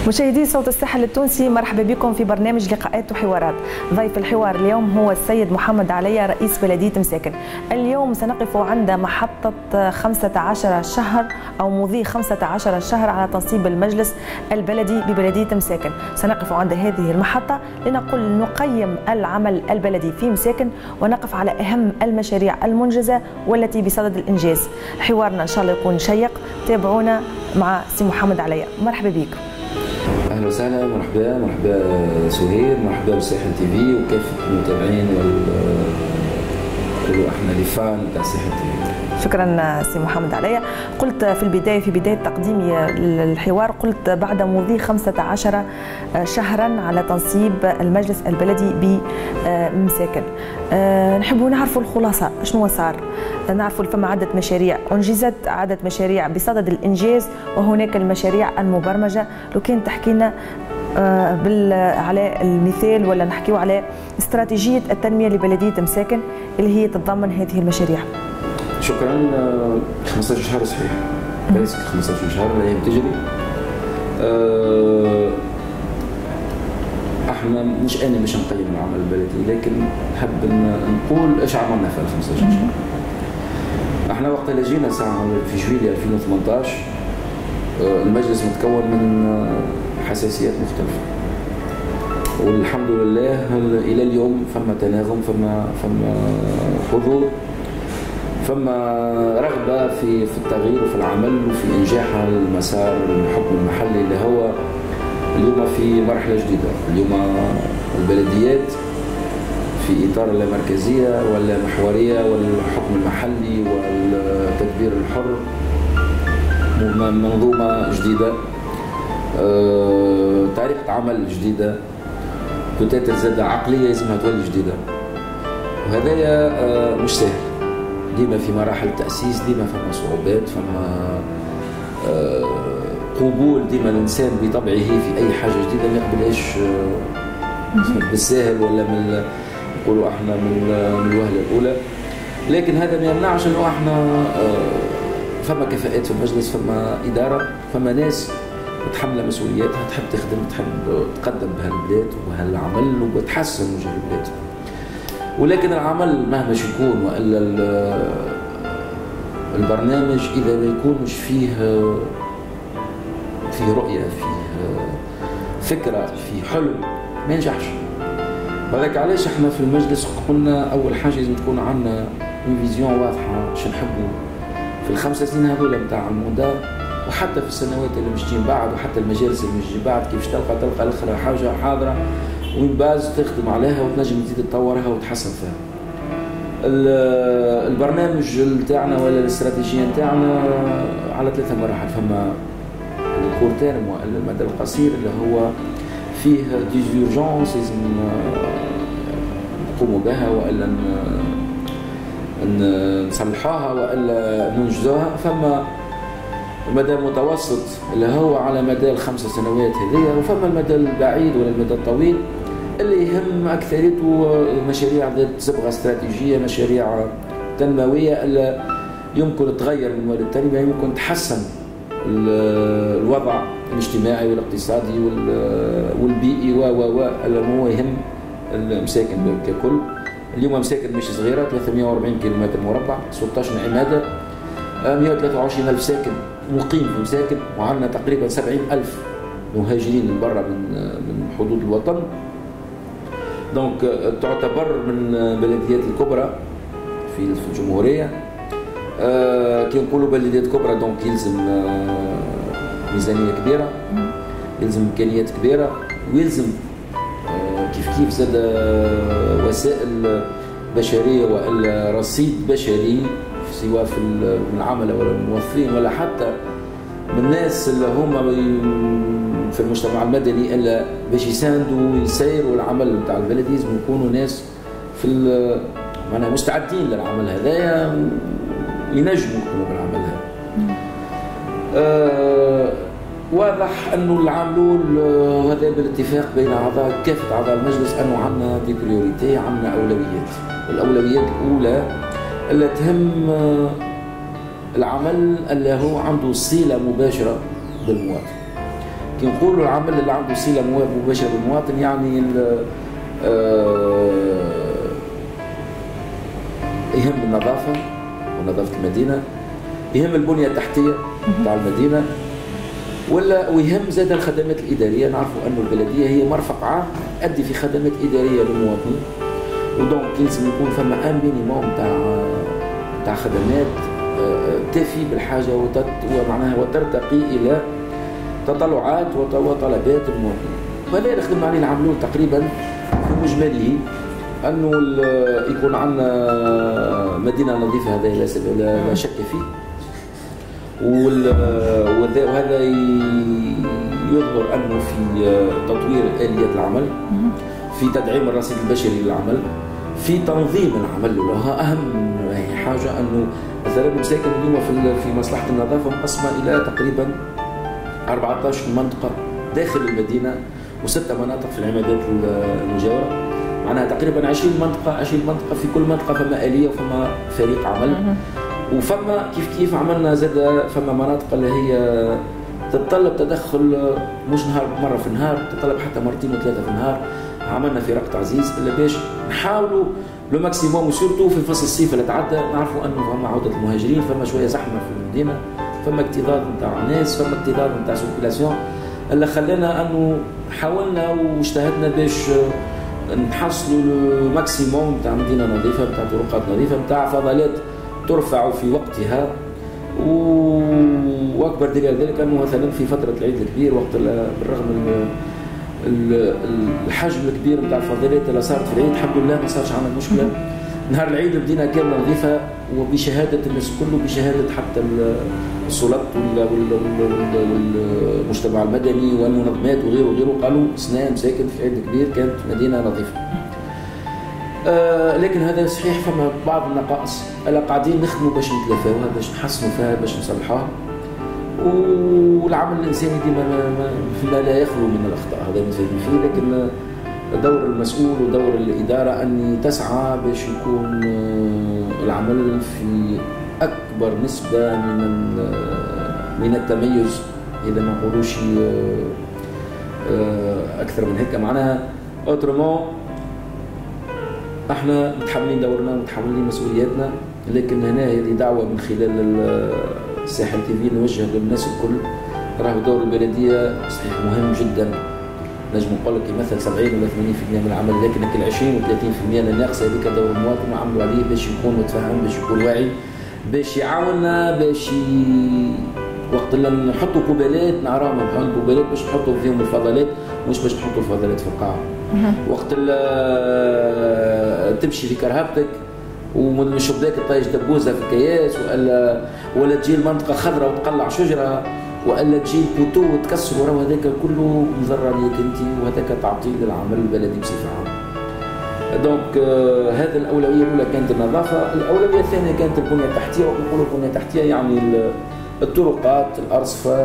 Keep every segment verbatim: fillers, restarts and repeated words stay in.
مشاهدي صوت الساحل التونسي، مرحبا بكم في برنامج لقاءات وحوارات. ضيف الحوار اليوم هو السيد محمد عليا، رئيس بلدية مساكن. اليوم سنقف عند محطة خمسة عشر شهر أو مضي خمسة عشر شهر على تنصيب المجلس البلدي ببلدية مساكن. سنقف عند هذه المحطة لنقول نقيم العمل البلدي في مساكن ونقف على أهم المشاريع المنجزة والتي بصدد الإنجاز. حوارنا إن شاء الله يكون شيق، تابعونا مع سي محمد عليا. مرحبا بك. اهلا وسهلا، مرحبا مرحبا سهير، مرحبا بساحل تي في وكافه المتابعين وال احنا لي فان تاع ساحل تي في. شكرا سي محمد عليا. قلت في البدايه في بدايه تقديمي للحوار، قلت بعد مضي خمسة عشر شهرا على تنصيب المجلس البلدي بمساكن. نحب نعرفوا الخلاصه، شنو صار؟ نعرفوا فما عدة مشاريع أنجزت، عدة مشاريع بصدد الإنجاز، وهناك المشاريع المبرمجة. لو كان تحكي لنا على المثال ولا نحكيو على استراتيجية التنمية لبلدية مساكن اللي هي تتضمن هذه المشاريع. شكرا. خمسة عشر شهر صحيح، بس خمسة عشر شهر الايام تجري. أه احنا مش انا مش نقيم العمل البلدي، لكن نحب نقول ايش عملنا في خمسة عشر شهر. احنا وقت اللي جينا ساعه في جويلية ألفين وثمانطاش المجلس متكون من حساسيات مختلفه، والحمد لله الى اليوم فما تناغم، فما فما حضور، فما رغبه في في التغيير وفي العمل وفي انجاح المسار الحكم المحلي اللي هو اليوم في مرحله جديده. اليوم البلديات في اطار اللامركزيه واللامحوريه والحكم المحلي والتدبير الحر، منظومه جديده، أه، طريقه عمل جديده، بتاتر زاد عقليه لازمها تولي جديده. وهذايا أه مش سهل، ديما في مراحل التاسيس، ديما فما صعوبات، فما أه قبول ديما الانسان بطبعه في اي حاجه جديده ما يقبلهاش أه بالساهل ولا من نقولوا احنا من من الوهله الاولى. لكن هذا ما يمنعش انه احنا فما كفاءات في المجلس، فما اداره، فما ناس متحمله مسؤولياتها، تحب تخدم، تحب تقدم بهالبلاد وبهالعمل وتحسن وجه البلاد. ولكن العمل مهما يكون والا البرنامج اذا ما يكونش فيه فيه رؤيه، فيه فكره، فيه حلم، ما ينجحش. وهذاك علاش احنا في المجلس قلنا اول حاجه لازم تكون عندنا فيزيون واضحه شو نحبوا في الخمسه سنين هذول نتاع المودا، وحتى في السنوات اللي مش تجي بعد، وحتى المجالس اللي مش تجي بعد، كيفاش تلقى تلقى الاخرى حاجه حاضره وين باز تخدم عليها وتنجم تزيد تطورها وتحسن فيها. البرنامج نتاعنا ولا الاستراتيجيه نتاعنا على ثلاثه مراحل. فما الكور تيرم ولا المدى القصير اللي هو فيه ديزيرجونس لازم نقوموا بها والا نصلحوها والا ننجزوها. فما المدى المتوسط اللي هو على مدى الخمس سنوات هذيا، وفما المدى البعيد ولا المدى الطويل اللي يهم اكثريته مشاريع ذات صبغه استراتيجيه، مشاريع تنمويه اللي يمكن تغير من مواد التنميه، يمكن تحسن الوضع الاجتماعي والاقتصادي والبيئي و و و اللي هو يهم المساكن ككل. اليوم مساكن مش صغيره، ثلاثمئة وأربعين كيلومتر مربع، ستة عشر عماده، مئة وثلاثة وعشرين ألف ساكن مقيم في مساكن، وعندنا تقريبا سبعين ألف مهاجرين من برا من من حدود الوطن. دونك تعتبر من البلديات الكبرى في في الجمهوريه. آه كي نقولوا بلديات كبرى دونك يلزم آه ميزانيه كبيره، يلزم امكانيات كبيره، ويلزم آه كيف كيف زاد آه وسائل بشريه والا رصيد بشري سواء في العمل ولا الموظفين ولا حتى من الناس اللي هما في المجتمع المدني الا باش يساندوا ويسيروا العمل نتاع البلد. لازم يكونوا ناس في معناها مستعدين للعمل هذايا، ينجموا يقوموا بالعمل هذا. آه واضح انه العام الاول وهذا بالاتفاق بين اعضاء كافه اعضاء المجلس انه عندنا دي بريوريتي، عندنا اولويات. والاولويات الاولى اللي تهم العمل اللي هو عنده صله مباشره بالمواطن. كي نقولوا العمل اللي عنده صله مباشره بالمواطن يعني يهم النظافه ونظافه المدينه، يهم البنيه التحتيه تاع المدينه، ولا ويهم زاد الخدمات الاداريه. نعرفوا انه البلديه هي مرفق عام تؤدي في خدمات اداريه للمواطنين، ودونك لازم يكون فما ان مينيموم تاع تاع خدمات تفي بالحاجه ومعناها وترتقي الى تطلعات وطلبات المواطنين. وهذا اللي خدمنا عليه العام الاول تقريبا في مجمله، انه يكون عندنا مدينه نظيفه، هذا لا شك فيه، وهذا يظهر انه في تطوير اليات العمل، في تدعيم الرصيد البشري للعمل، في تنظيم العمل. وها اهم حاجه انه مثلا المساكن اليوم في في مصلحه النظافه مقسمه الى تقريبا أربعة عشر منطقه داخل المدينه وستة مناطق في العمادات المجاوره، معناها تقريبا عشرين منطقه عشرين منطقه في كل منطقه فما اليه وفما فريق عمل. وفما كيف كيف عملنا زاد فما مناطق اللي هي تتطلب تدخل مش نهار مره في النهار، تتطلب حتى مرتين وثلاثه في النهار. عملنا فرق تعزيز الا باش نحاولوا لو ماكسيموم، وسورتو في فصل الصيف اللي تعدى نعرفوا انه فما عوده المهاجرين، فما شويه زحمه في المدينه، فما اكتظاظ نتاع الناس، فما اكتظاظ نتاع سيركيلاسيون، اللي خلانا انه حاولنا واجتهدنا باش نحصلوا الماكسيموم نتاع مدينه نظيفه، نتاع طرقات نظيفه، نتاع فضلات ترفع في وقتها. واكبر دليل ذلك انه مثلا في فتره العيد الكبير وقت بالرغم من الحجم الكبير نتاع الفضلات اللي صارت في العيد الحمد لله ما صارش عندنا مشكله. نهار العيد بدينا كامله نظيفه وبشهاده الناس كله، بشهاده حتى السلطات والمجتمع المدني والمنظمات وغيره وغيره، قالوا سنه مساكن في العيد الكبير كانت مدينه نظيفه. آه لكن هذا صحيح فما بعض النقائص اللي قاعدين نخدموا باش نتلافاوها، باش نحسنوا فيها، باش نصلحوها. والعمل الانساني ديما ما لا يخلو من الاخطاء، هذا متفاهمين فيه، لكن دور المسؤول ودور الاداره ان تسعى باش يكون العمل في اكبر نسبه من من التميز، اذا ما نقولوش اكثر من هيك. معناها اوترومون احنا متحملين دورنا ومتحملين مسؤولياتنا، لكن هنا هذه دعوه من خلال الساحل تي في نوجه للناس الكل. راهو دور البلديه صحيح مهم جدا، نجم نقول لك يمثل سبعين ولا ثمانين بالمئة من العمل، لكن العشرين و ثلاثين بالمئة اللي ناقصه هذيك دور المواطن نعملوا عليه باش يكون متفهم، باش يكون واعي، باش يعاوننا، باش ي... وقت اللي نحطوا قبالات نعرفوا نحطوا قبالات باش نحطوا فيهم الفضلات، مش باش نحطوا الفضلات في القاع. وقت اللي تمشي في كرهبتك ومن الشباك طايش دبوزه في الكياس، ولا ولا تجي المنطقه خضراء وتقلع شجره، والا تجي البوتو وتكسر وراه، هذاك كله مضر عليك انت، وهذاك تعطيل للعمل البلدي بصفه عامه. دونك آه هذا الاولويه الاولى كانت النظافه، الاولويه الثانيه كانت البنيه التحتيه. ونقولوا البنيه التحتيه يعني الطرقات، الارصفه،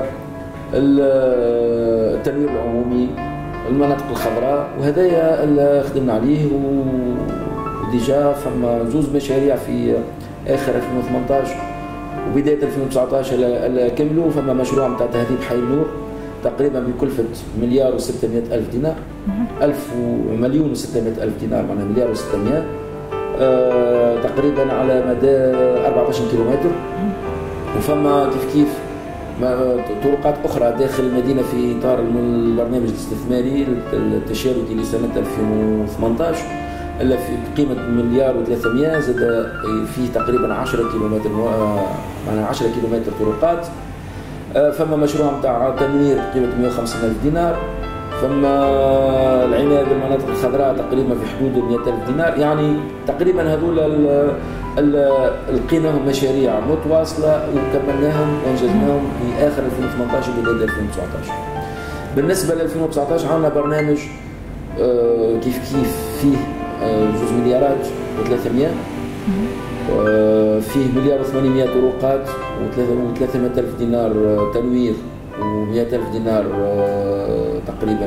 التنوير العمومي، المناطق الخضراء، وهذايا اللي خدمنا عليه. وديجا فما زوز مشاريع في اخر ألفين وثمانطاش وبدايه ألفين وتسعطاش اللي كملوا. فما مشروع نتاع تهذيب حي النور تقريبا بكلفه مليار وستمائة الف دينار، ألف مليون وستمائة الف دينار، معناها مليار وستمائة، آه تقريبا على مدى أربعة عشر كيلومتر. وفما كيف كيف طرقات اخرى داخل المدينه في اطار البرنامج الاستثماري التشاركي لسنه ألفين وثمانطاش الا في قيمه مليار وثلاثمائة، زاد فيه تقريبا عشرة كيلومتر، معناها عشرة كيلومتر طرقات. فما مشروع نتاع تنوير قيمه مئة وخمسين ألف دينار. فما العنايه بالمناطق الخضراء تقريبا في حدود مئة ألف دينار. يعني تقريبا هذول لقيناهم مشاريع متواصله وكملناهم وانجزناهم في اخر ألفين وثمانطاش وبدايه ألفين وتسعطاش. بالنسبه ل ألفين وتسعطاش عندنا برنامج كيف كيف فيه جوز مليارات وثلاثمائة، فيه مليار وثمانمائة طرقات وثلاثمائة ألف دينار تنوير ومئة ألف دينار تقريبا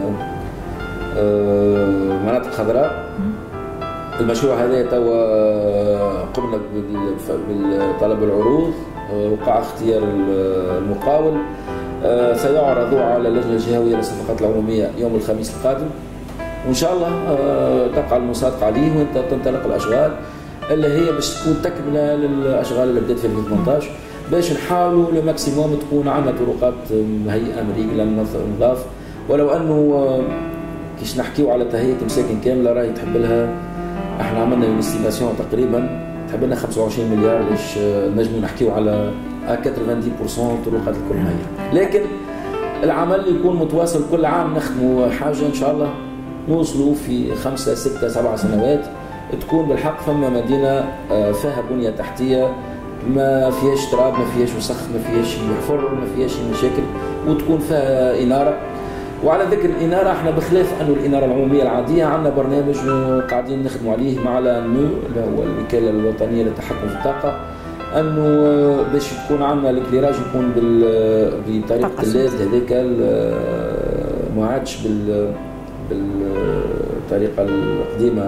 مناطق خضراء. المشروع هذا توا قمنا بطلب العروض، وقع اختيار المقاول. سيعرض على اللجنة الجهوية للصفقات العمومية يوم الخميس القادم، وإن شاء الله تقع المصادقة عليه وتنطلق الأشغال اللي هي باش تكون تكملة للأشغال اللي بدأت في ألفين وثمانية عشر، باش نحاولوا لماكسيموم تكون عندنا طرقات مهيئة مريقلة نضاف. ولو أنه كيش نحكيو على تهيئة مساكن كاملة راهي تحب لها، احنا عملنا اون استيماسيون تقريبا تحب لنا خمسة وعشرين مليار باش نجموا نحكيو على ثمانين بالمئة طرقات الكل مهيئة. لكن العمل يكون متواصل كل عام، نخدموا حاجة إن شاء الله نوصلوا في خمسة ستة سبعة سنوات تكون بالحق فما مدينة فيها بنية تحتية ما فيهاش تراب، ما فيهاش وسخ، ما فيهاش حفر، ما فيهاش مشاكل، وتكون فيها إنارة. وعلى ذكر الإنارة، احنا بخلاف أنه الإنارة العمومية العادية عندنا برنامج قاعدين نخدموا عليه مع النو اللي هو الوكالة الوطنية للتحكم في الطاقة، أنه باش تكون عندنا الكليراج يكون بطريقة الليد هذاك، ما عادش بال بالطريقة القديمة.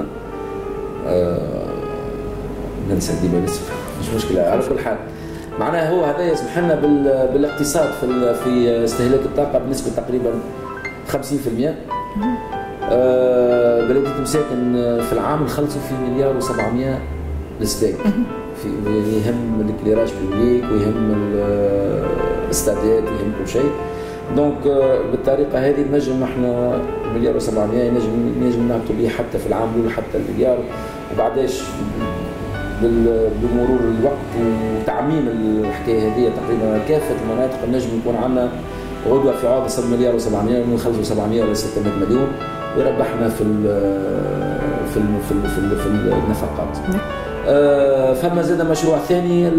ننسى ديما نسف مش مشكلة. على كل حال معناها هو هذا يسمح لنا بالاقتصاد في في استهلاك الطاقة بنسبة تقريبا خمسين بالمئة. آه بلدية مساكن في العام نخلصوا في مليار وسبعمئة للستاك، في يهم الكليراج بوبليك ويهم الاستادات ويهم كل شيء. دونك بالطريقة هذه نجم احنا مليار وسبعمئة نجم نجم نعطوا به حتى في العام الأول حتى المليار، وبعداش بمرور الوقت وتعميم الحكاية هذه تقريبا كافة المناطق النجم يكون عندنا غدوة في عوض صد مليار وسبعمئة ونخلصوا سبعمئة ولا ستمئة مليون وربحنا في ال في ال في ال في, ال في النفقات. آه فما زاد مشروع ثاني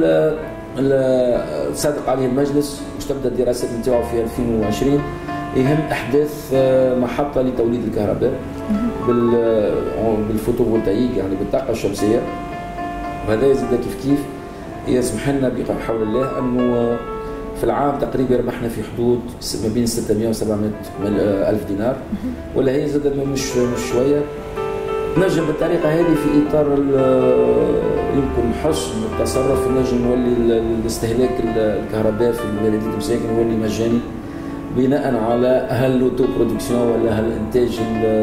صادق عليه المجلس باش تبدا الدراسات نتاعو في ألفين وعشرين، يهم احداث محطه لتوليد الكهرباء بالفوتوفولتايك يعني بالطاقه الشمسيه. وهذا يزيد كيف كيف يسمح لنا بحول الله انه في العام تقريبا ربحنا في حدود ما بين ستمئة وسبعمئة ألف دينار، ولا هي زاد مش مش شويه. نجم بالطريقه هذه في اطار يمكن حسن التصرف نجم نولي الاستهلاك الكهرباء في بلديه مساكن يولي مجاني بناء على هل لوتو برودكسيون ولا هل الانتاج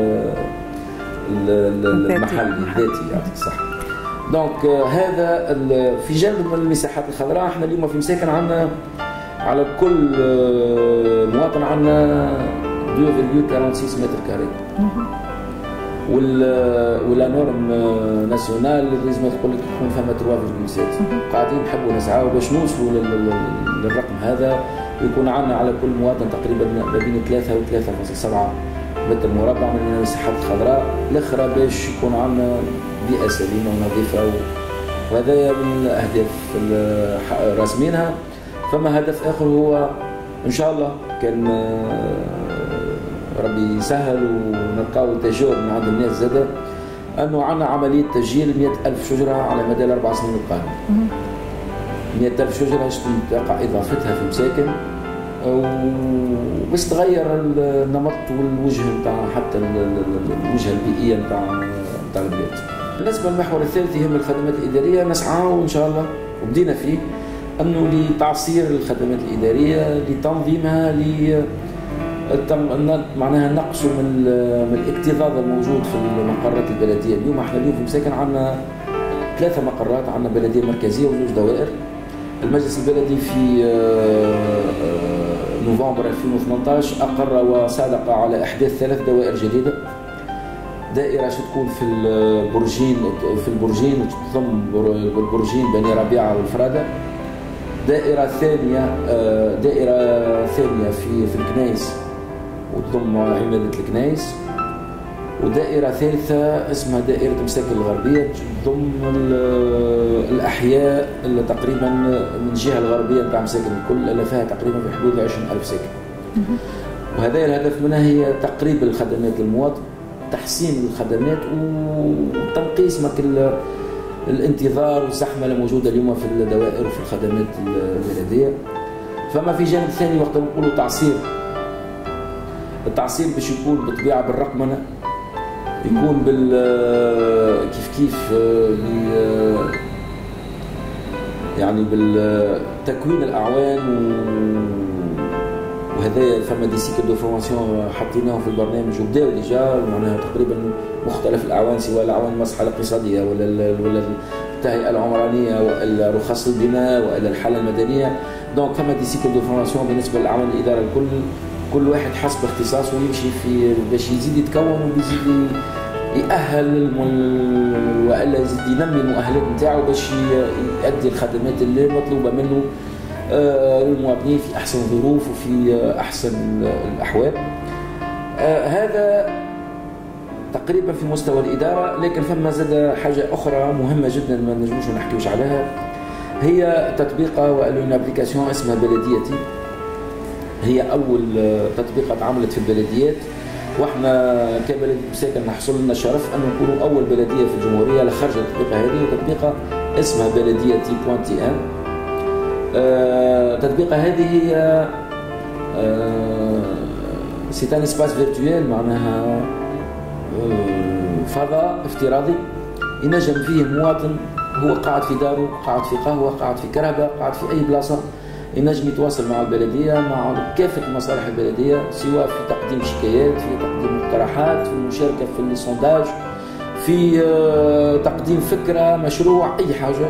المحلي الذاتي يعطيك الصحه. دونك هذا في جانب من المساحات الخضراء. احنا اليوم في مساكن عندنا على كل مواطن عندنا اثنين فاصلة ستة وأربعين متر كاري، ولا نورم ناسيونال لازم تقول لك يكون فما ثلاثة فاصلة سبعة. قاعدين نحبوا نسعاو باش نوصلوا للرقم هذا، ويكون عندنا على كل مواطن تقريبا ما بين ثلاثة و ثلاثة فاصلة سبعة متر مربع من المساحات الخضراء الاخرى باش يكون عندنا بيئة سليمة ونظيفة، وهذا من الأهداف راسمينها. فما هدف آخر هو إن شاء الله كان ربي يسهل ونلقاو تجاوب من عند الناس زادة، أنه عندنا عملية تسجيل مئة ألف شجرة على مدى الأربع سنين القادمة. مئة ألف شجرة تقع إضافتها في مساكن وبس تغير النمط والوجه نتاع حتى الوجهة البيئية نتاع نتاع البلاد. بالنسبة للمحور الثالث يهم الخدمات الإدارية، نسعى وإن شاء الله وبدينا فيه أنه لتعصير الخدمات الإدارية لتنظيمها ل معناها نقصوا من من الاكتظاظ الموجود في المقرات البلدية. اليوم احنا اليوم في مساكن عندنا ثلاثة مقرات، عندنا بلدية مركزية وزوج دوائر. المجلس البلدي في نوفمبر ألفين وثمانية عشر أقر وصادق على إحداث ثلاث دوائر جديدة. دائرة تكون في البرجين في البرجين تضم البرجين بني ربيعة والفرادة. دائرة ثانية دائرة ثانية في في الكنايس وتضم عمادة الكنايس. ودائرة ثالثة اسمها دائرة مساكن الغربية تضم الأحياء اللي تقريبا من الجهة الغربية نتاع مساكن الكل اللي فيها تقريبا في حدود عشرين ألف ساكن. وهذا الهدف منها هي تقريب الخدمات للمواطن، تحسين الخدمات وتنقيص مكل الانتظار والزحمة الموجودة اليوم في الدوائر وفي الخدمات البلدية. فما في جانب ثاني وقت نقولوا تعصير، التعصير باش يكون بالطبيعة بالرقمنة، يكون بال كيف كيف يعني بالتكوين الأعوان وهذا فما دي سيكل دو فورماسيون حطيناهم في البرنامج وبداوا ديجا معناها تقريبا مختلف الاعوان سواء الاعوان المصلحه الاقتصاديه ولا ولا التهيئه العمرانيه والا رخص البناء والا الحاله المدنيه. دونك فما دي سيكل دو فورماسيون بالنسبه للاعوان الاداره الكل، كل واحد حسب اختصاصه يمشي في باش يزيد يتكون ويزيد يأهل والا يزيد ينمي المؤهلات نتاعو باش يؤدي الخدمات اللي مطلوبه منه للمواطنين في احسن ظروف وفي احسن الاحوال. هذا تقريبا في مستوى الاداره، لكن فما زاد حاجه اخرى مهمه جدا ما نجموش ما نحكيوش عليها، هي تطبيقه وان ابليكاسيون اسمها بلديتي. هي اول تطبيقه اتعملت في البلديات، واحنا كبلديه مساكن نحصل لنا الشرف ان نكونوا اول بلديه في الجمهوريه اللي خرجت التطبيقه هذه، وتطبيقه اسمها بلديتي بوان تي ان. التطبيقه هذه هي سي ان اسباس فيرتويال، معناها فضاء افتراضي ينجم فيه المواطن هو قاعد في داره، قاعد في قهوه، قاعد في كرهبه، قاعد في اي بلاصه، ينجم يتواصل مع البلديه، مع كافه مصالح البلديه، سواء في تقديم شكايات، في تقديم مقترحات، في المشاركه في السونداج، في تقديم فكره، مشروع، اي حاجه.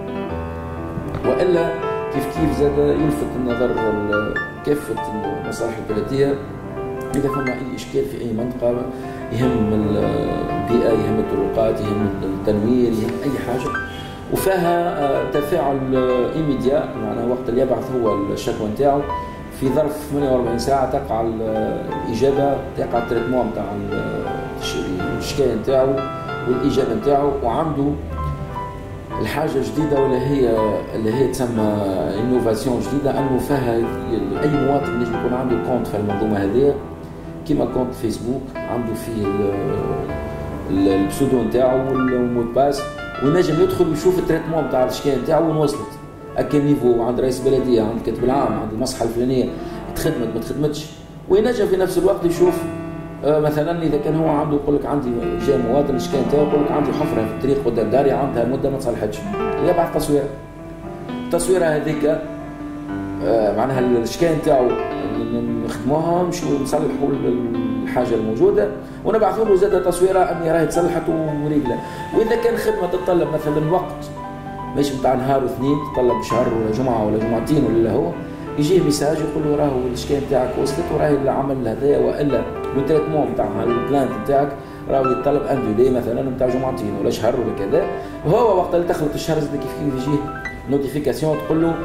والا كيف كيف زاد يلفت النظر كافه مصالح البلديه اذا فما اي اشكال في اي منطقه يهم البيئه، يهم الطرقات، يهم التنوير، يهم اي حاجه، وفيها تفاعل ايميديا، معناها وقت اللي يبعث هو الشكوى نتاعو في ظرف ثمانية وأربعين ساعه تقع الاجابه، تقع التريتمون نتاع الشكايه نتاعو والاجابه نتاعو. وعنده الحاجه الجديده ولا هي اللي هي تسمى انوفاسيون جديده، انه فيها اي مواطن ينجم يكون عنده كونت في المنظومه هذه كيما كونت فيسبوك، عنده فيه البسودو نتاعو والمود باس، وينجم يدخل ويشوف التريتمون نتاع الشكايه نتاعو وين وصلت، اكل نيفو عند رئيس البلديه، عند الكاتب العام، عند المصلحه الفلانيه تخدمت ما تخدمتش، وينجم في نفس الوقت يشوف آه مثلا اذا كان هو عنده يقول لك عندي جاء مواطن الشكايه نتاعو يقول لك عندي حفره في الطريق قدام داري عندها مده ما تصلحتش، يبعث تصويره. التصويره هذيك آه معناها الشكايه نتاعو نخدموها نمشيو نصلحوا الحاجه الموجوده ونبعثوا له زاده تصويره اني راهي تصلحت وريقله. واذا كان خدمه تتطلب مثلا وقت ماشي نتاع نهار واثنين، تتطلب شهر ولا جمعه ولا جمعتين ولا هو، يجيه ميساج يقول له راهو الشكايه نتاعك وصلت وراهي العمل هذايا والا التريتمون نتاع البلانت نتاعك راهو يتطلب ان ديلي مثلا نتاع جمعتين ولا شهر ولا كذا. وهو وقت اللي تخلط الشهر زاد كيف كيف يجيه نوتيفيكاسيون تقول له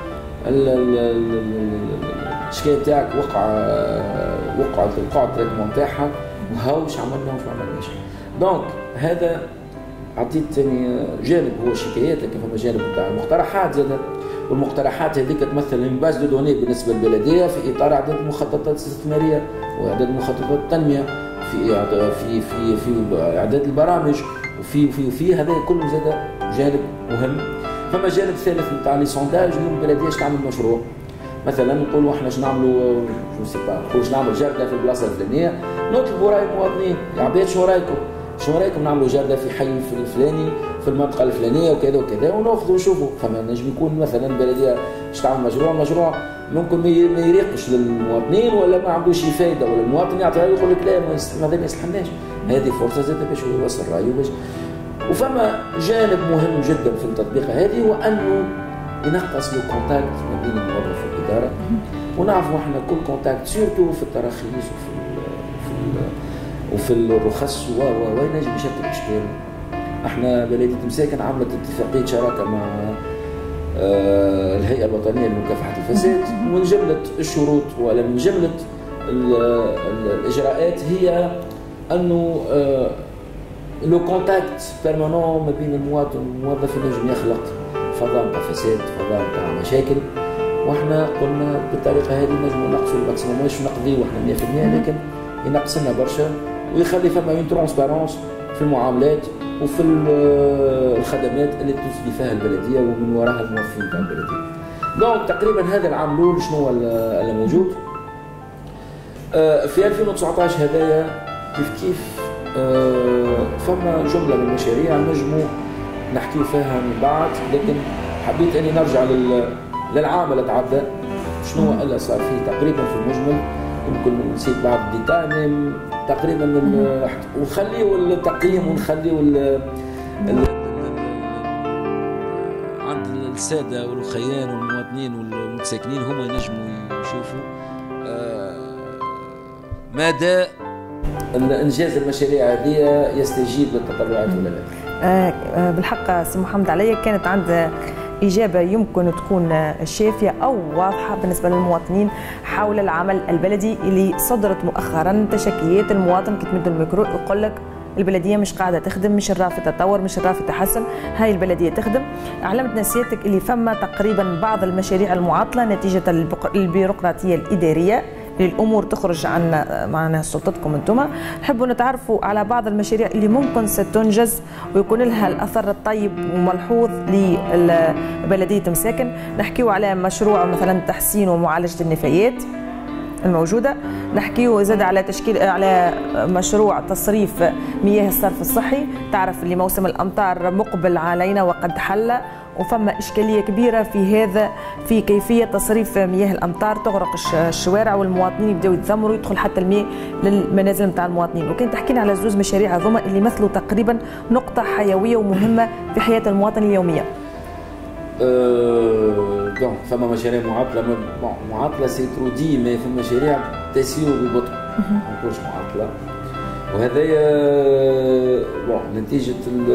الشكايه نتاعك وقع وقع وقع التريتمون نتاعها وهاو واش عملنا واش ما عملناش. دونك هذا عطيت ثاني جانب هو الشكايات، لكن فما جانب نتاع المقترحات زاد، والمقترحات هذيك تمثل باز دو دوني بالنسبه للبلديه في اطار اعداد المخططات الاستثماريه واعداد مخططات التنميه، في في في في اعداد البرامج، وفي في في هذا كله زاد جانب مهم. فما جانب ثالث نتاع لي سونداج، اليوم البلديه اش تعمل مشروع مثلا نقولوا احنا اش نعملوا جو سي با نقولوا اش نعمل جرده في البلاصه الفلانيه، نطلبوا راي المواطنين يا عباد شنو رايكم؟ شنو رايكم نعملوا جرده في حي الفلاني في المنطقه الفلانيه وكذا وكذا، وناخذوا ونشوفوا. فما نجم يكون مثلا البلديه باش تعمل مشروع مشروع ممكن ما يريقش للمواطنين ولا ما عندوش فايده، ولا المواطن يعطي رايه يقول لك لا هذا ما يصلحناش، هذه فرصه زاد باش هو يوصل رايه باش. وفما جانب مهم جدا في التطبيقه هذه هو انه ينقص لو كونتاكت ما بين الموظف والاداره، ونعرفوا احنا كل كونتاكت سيرتو في التراخيص وفي ال وفي الرخص و و ينجم يشكل اشكال. احنا بلديه مساكن عملت اتفاقيه شراكه مع آه الهيئه الوطنيه لمكافحه الفساد، ومن جمله الشروط ولا من جمله ال ال الاجراءات هي انه آه لو كونتاكت بيرمانون ما بين المواطن والموظف ينجم يخلق فضاء نتاع فساد، فضاء نتاع مشاكل. واحنا قلنا بالطريقه هذه نجموا نقصوا الماكسيموم، مش نقضيو احنا مية بالمية لكن ينقص لنا برشا ويخلي فما اون ترونسبارونس في المعاملات وفي الخدمات اللي تسدي فيها البلديه ومن وراها الموظفين تاع البلديه. دونك تقريبا هذا العام الاول شنو هو اللي موجود في ألفين وتسعطاش هذايا كيف كيف فما جمله من المشاريع نجموا نحكيو فيها من بعد، لكن حبيت اني نرجع للعام اللي تعدى شنو اللي صار فيه تقريبا في المجمل. يمكن نسيت بعض الديتاي تقريبا، ونخليو التقييم ونخليو عند الساده والخيان والمواطنين والمتساكنين هما ينجموا يشوفوا مدى انجاز المشاريع هذه يستجيب للتطلعات ولا لا. آه بالحق سي محمد عليا كانت عند إجابة يمكن تكون شافية أو واضحة بالنسبة للمواطنين حول العمل البلدي اللي صدرت مؤخرا. تشكيات المواطن كي تمد الميكرو يقول لك البلديه مش قاعده تخدم، مش الرافد تطور، مش الرافد تحسن، هاي البلديه تخدم. علمتنا سيادتك اللي فما تقريبا بعض المشاريع المعطله نتيجه البيروقراطيه الاداريه، الامور تخرج عن معناها سلطتكم انتم. نحبوا نتعرفوا على بعض المشاريع اللي ممكن ستنجز ويكون لها الاثر الطيب وملحوظ لبلديه مساكن. نحكيوا على مشروع مثلا تحسين ومعالجه النفايات الموجوده، نحكيوا زاد على تشكيل على مشروع تصريف مياه الصرف الصحي. تعرف اللي موسم الامطار مقبل علينا وقد حل، وفما اشكاليه كبيره في هذا في كيفيه تصريف مياه الامطار، تغرق الشوارع والمواطنين يبداو يتذمروا، يدخل حتى الماء للمنازل نتاع المواطنين. وكان تحكي لنا على زوج مشاريع هذوما اللي يمثلوا تقريبا نقطه حيويه ومهمه في حياه المواطن اليوميه. أه دونك فما مشاريع معطله معطله سي ترو ديما فما مشاريع تسير ببطء ما نقولش معطله، وهذايا بون نتيجه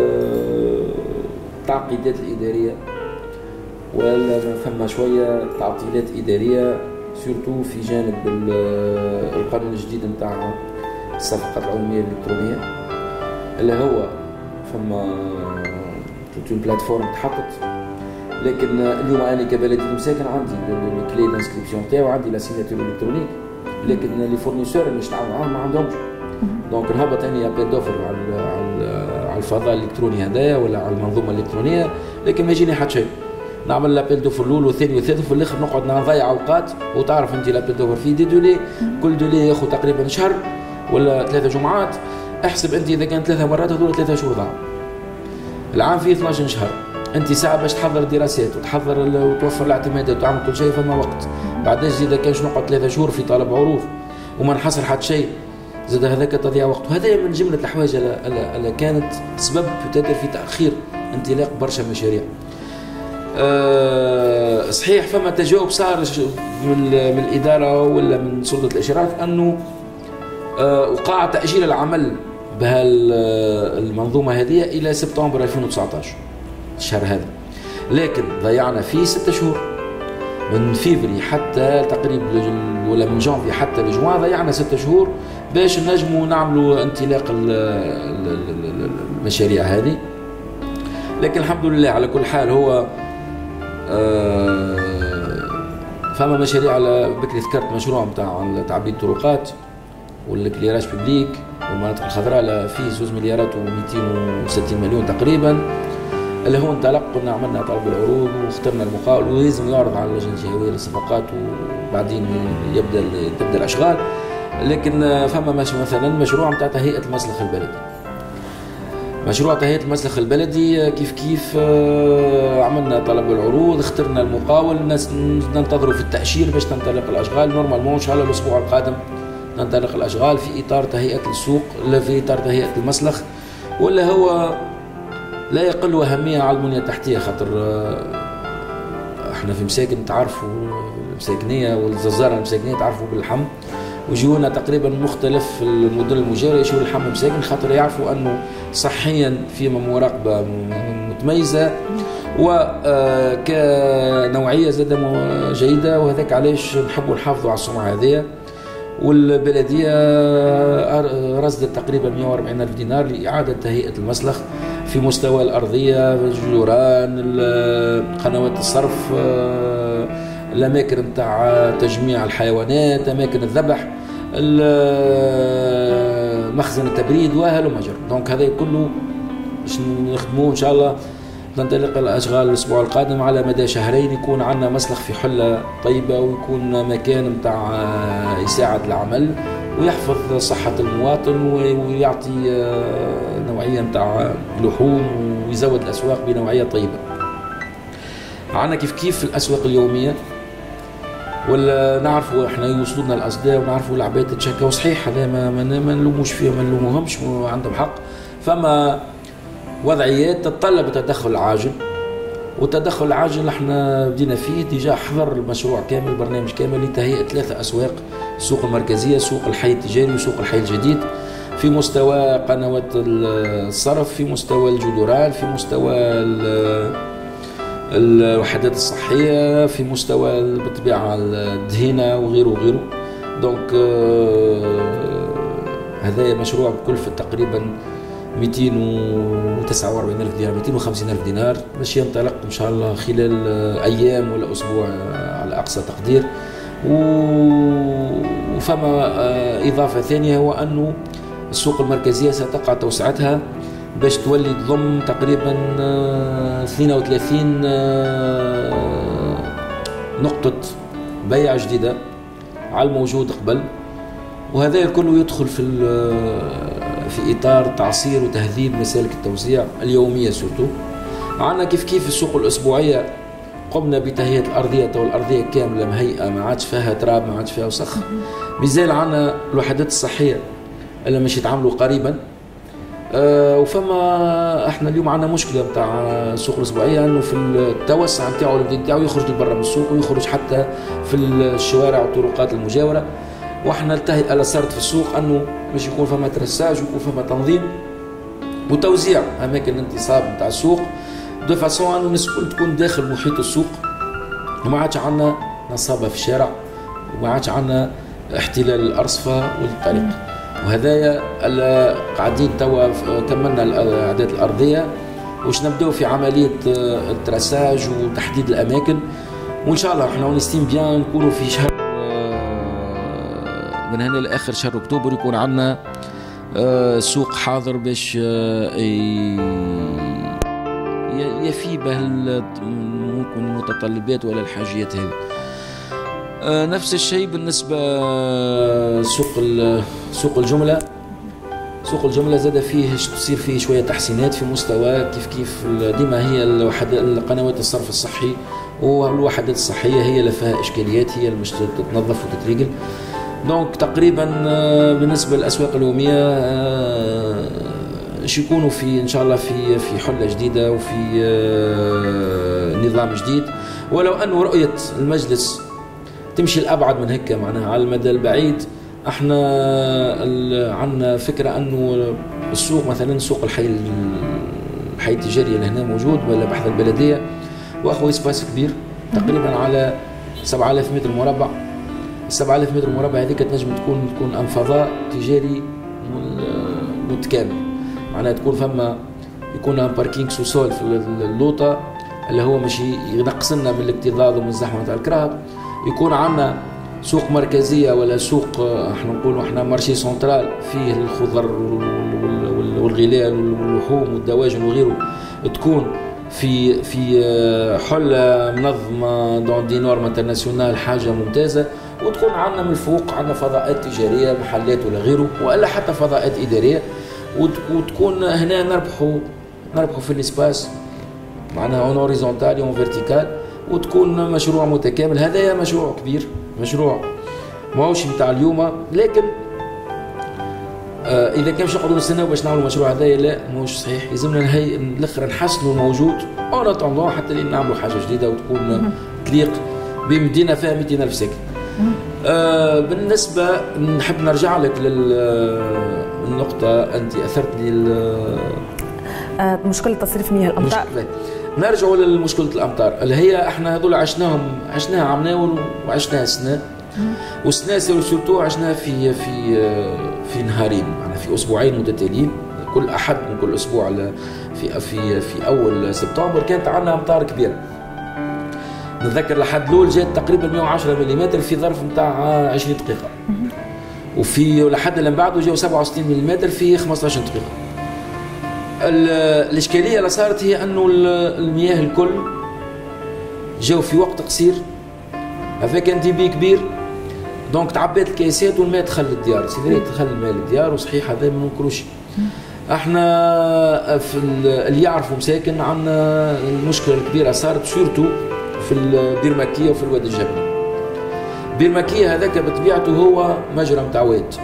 التعقيدات الاداريه ولا فما شويه تعطيلات اداريه سورتو في جانب القانون الجديد نتاع الصفقات العموميه الالكترونيه اللي هو فما توت اون بلاتفورم تحطت. لكن اليوم انا كبلديه مساكن عندي الكلي دانسكريبسيون تاعو، عندي لا سيناتور الكترونيك، لكن لي فورنيسور اللي نتعامل معاهم ما عندهمش. دونك نهبط اني ابي دوفر على على الفضاء الالكتروني هذايا ولا على المنظومه الالكترونيه، لكن ما يجيني حتى شيء. نعمل لابيل دوفر الاول والثاني والثالث وفي الاخر نقعد نضيع اوقات. وتعرف انت لابيل دوفر في دي دولي، كل دولي ياخذ تقريبا شهر ولا ثلاثه جمعات. احسب انت اذا كان ثلاثه مرات هذول ثلاثه شهور ضاعوا. العام فيه اثناش شهر، انت ساعه باش تحضر الدراسات وتحضر وتوفر الاعتمادات وتعمل كل شيء فما وقت. بعدين زيد كان نقعد ثلاثه شهور في طلب عروض وما نحصل حتى شيء، زاد هذاك تضييع وقت. وهذا من جمله الحوايج اللي كانت سبب في تاخير انطلاق برشا مشاريع. أه صحيح فما تجاوب صار من, من الاداره ولا من سلطه الاشراف انه أه وقع تاجيل العمل بهالمنظومه هذه الى سبتمبر ألفين وتسعطاش الشهر هذا، لكن ضيعنا فيه ستة شهور من فيفري حتى تقريبا ولا من جانفي حتى لجوان، ضيعنا ستة شهور باش نجموا نعملوا انطلاق المشاريع هذه. لكن الحمد لله على كل حال هو فما مشاريع على بكري ذكرت مشروع نتاع تعبيد الطرقات والكليراج بيبليك والمناطق الخضراء فيه زوج مليارات ومئتين وستين مليون تقريبا، اللي هو انطلق قلنا عملنا طلب العروض واخترنا المقاول ولازم يعرض على اللجنه الجهويه للصفقات وبعدين يبدا تبدا الاشغال. لكن فما مثلا مشروع نتاع تهيئه المسلخ البلدي. مشروع تهيئه المسلخ البلدي كيف كيف عملنا طلب العروض، اخترنا المقاول، الناس ننتظروا في التاشير باش تنطلق الاشغال. نورمالمون ان شاء الله الاسبوع القادم ننطلق الاشغال في اطار تهيئه السوق لا في اطار تهيئه المسلخ، ولا هو لا يقل أهمية على البنية التحتية. خاطر احنا في مساكن تعرفوا المساكنية والززارة المساكنية تعرفوا باللحم، ويجونا تقريبا مختلف المدن المجاورة يشوفوا اللحم مساكن خاطر يعرفوا أنه صحيا في مراقبة متميزة وكنوعية زادة جيدة، وهذاك علاش نحبوا نحافظوا على السمعة هذه. والبلدية رصدت تقريبا مئة وأربعين ألف دينار لإعادة تهيئة المسلخ في مستوى الأرضية، الجدران، قنوات الصرف، الأماكن نتاع تجميع الحيوانات، أماكن الذبح، مخزن التبريد وهلم جر. دونك هذا كله باش نخدموه إن شاء الله. ننطلق الأشغال الأسبوع القادم على مدى شهرين يكون عندنا مسلخ في حلة طيبة ويكون مكان نتاع يساعد العمل ويحفظ صحة المواطن ويعطي نوعية نتاع لحوم ويزود الأسواق بنوعية طيبة. عندنا كيف كيف في الأسواق اليومية ولا نعرفوا احنا يوصلونا الاصداء ونعرفوا العباد تتشكى، وصحيح هذا ما, ما, ما نلوموش فيه ما نلوموهمش، عندهم حق. فما وضعيات تتطلب التدخل العاجل، والتدخل العاجل احنا بدينا فيه ديجا. حضر المشروع كامل، برنامج كامل لتهيئه ثلاثه اسواق: السوق المركزيه، سوق الحي التجاري، وسوق الحي الجديد، في مستوى قنوات الصرف، في مستوى الجدران، في مستوى الوحدات الصحيه، في مستوى بالطبيعه الدهينه وغيره وغيره. دونك هذا مشروع بكلفه تقريبا مئتين وتسعة وأربعين ألف دينار، مئتين وخمسين ألف دينار، باش ينطلق ان شاء الله خلال ايام ولا اسبوع على اقصى تقدير. وفما اضافه ثانيه هو انه السوق المركزيه ستقع توسعتها باش تولي تضم تقريبا اثنين وثلاثين نقطه بيع جديده على الموجود قبل، وهذا الكل يدخل في في اطار تعصير وتهذيب مسالك التوزيع اليوميه. سورتو عندنا كيف كيف السوق الاسبوعيه قمنا بتهيئه الارضيه، تو الارضيه كامله مهيئه، ما عادش فيها تراب، ما عادش فيها وسخ. مازال عندنا الوحدات الصحيه اللي مش يتعاملوا قريبا. أه وفما احنا اليوم عندنا مشكله نتاع السوق الاسبوعيه انه في التوسع نتاعو نتاعو يخرج لبرا من السوق ويخرج حتى في الشوارع والطرقات المجاوره. واحنا التهيئه اللي صارت في السوق انه باش يكون فما ترساج ويكون فما تنظيم وتوزيع اماكن الانتصاب نتاع السوق دو فاسون انه الناس الكل تكون داخل محيط السوق، وما عادش عندنا نصابه في الشارع، وما عادش عندنا احتلال الارصفه والطريق. وهذايا قاعدين توا كملنا الاعداد الارضيه واش نبداو في عمليه الترساج وتحديد الاماكن، وان شاء الله احنا ونستيم بيان نكونوا في شهر من هنا لاخر شهر اكتوبر يكون عندنا سوق حاضر باش يفي به ممكن المتطلبات ولا الحاجيات هذه. نفس الشيء بالنسبه سوق سوق الجمله. سوق الجمله زاد فيه تصير فيه شويه تحسينات في مستوى كيف كيف ديما هي القنوات الصرف الصحي والوحدات الصحيه هي اللي فيها اشكاليات، هي اللي مش تتنظف وتتريقل. دونك تقريبا بالنسبه للاسواق اليوميه اش يكونوا في ان شاء الله في في حله جديده وفي نظام جديد، ولو انه رؤيه المجلس تمشي الابعد من هيك معناها على المدى البعيد. احنا عندنا فكره انه السوق مثلا سوق الحي الحي التجاري اللي هنا موجود ولا بحث البلديه واخوي سباس كبير تقريبا على سبعة آلاف متر مربع. سبعة آلاف متر مربع هذيك تنجم تكون تكون ان فضاء تجاري متكامل، معناها تكون فما يكون ان باركينغ سوسول في اللوطه اللي هو ماشي ينقص لنا من الاكتظاظ ومن الزحمه تاع الكراب. يكون عندنا سوق مركزيه ولا سوق احنا نقولوا احنا مارشي سنترال فيه الخضر والغلال واللحوم والدواجن وغيره، تكون في في حله منظمه دون دي نورم انترناسيونال، حاجه ممتازه. وتكون عندنا من الفوق عندنا فضاءات تجاريه محلات ولا غيره، والا حتى فضاءات اداريه، وتكون هنا نربحوا نربحوا في الاسباس معناها اون اوريزونتال اون فيرتيكال، وتكون مشروع متكامل. هذايا مشروع كبير، مشروع ماهوش نتاع اليوم، لكن آه اذا كان باش نقعدوا نستناو باش نعملوا المشروع هذايا لا ماهوش صحيح. يلزمنا نهي الاخر نحسنوا الموجود اون اتوندون حتى لين نعملوا حاجه جديده وتكون تليق بمدينه فيها مئتين ألف ساكن. آه بالنسبه نحب نرجع لك للنقطه انت اثرت لي آه مشكله تصريف مياه الامطار. نرجعوا لمشكله الامطار اللي هي احنا هذول عشناهم عشناها عمناول وعشناها سنه، والسنه سورتو عشناها في في في نهارين معناها في اسبوعين متتاليين، كل احد من كل اسبوع في في في اول سبتمبر كانت عندنا امطار كبيره. نتذكر لحد الاول جات تقريبا مئة وعشرة ملم في ظرف نتاع عشرين دقيقه، وفي لحد اللي من بعده جاوا سبعة وستين ملم في خمسة عشر دقيقه. الاشكاليه اللي صارت هي انه المياه الكل جاوا في وقت قصير، هذا كان ديبي كبير، دونك تعبات الكيسات والماء دخل للديار، سيدي دخل الماء للديار، وصحيح هذا ما ننكروش. احنا في اللي يعرفوا مساكن عندنا المشكله الكبيره صارت سورتو في الدير مكيه وفي الوادي الجبلي. بيرماكية هذاك بطبيعته هو مجرى متاع واد،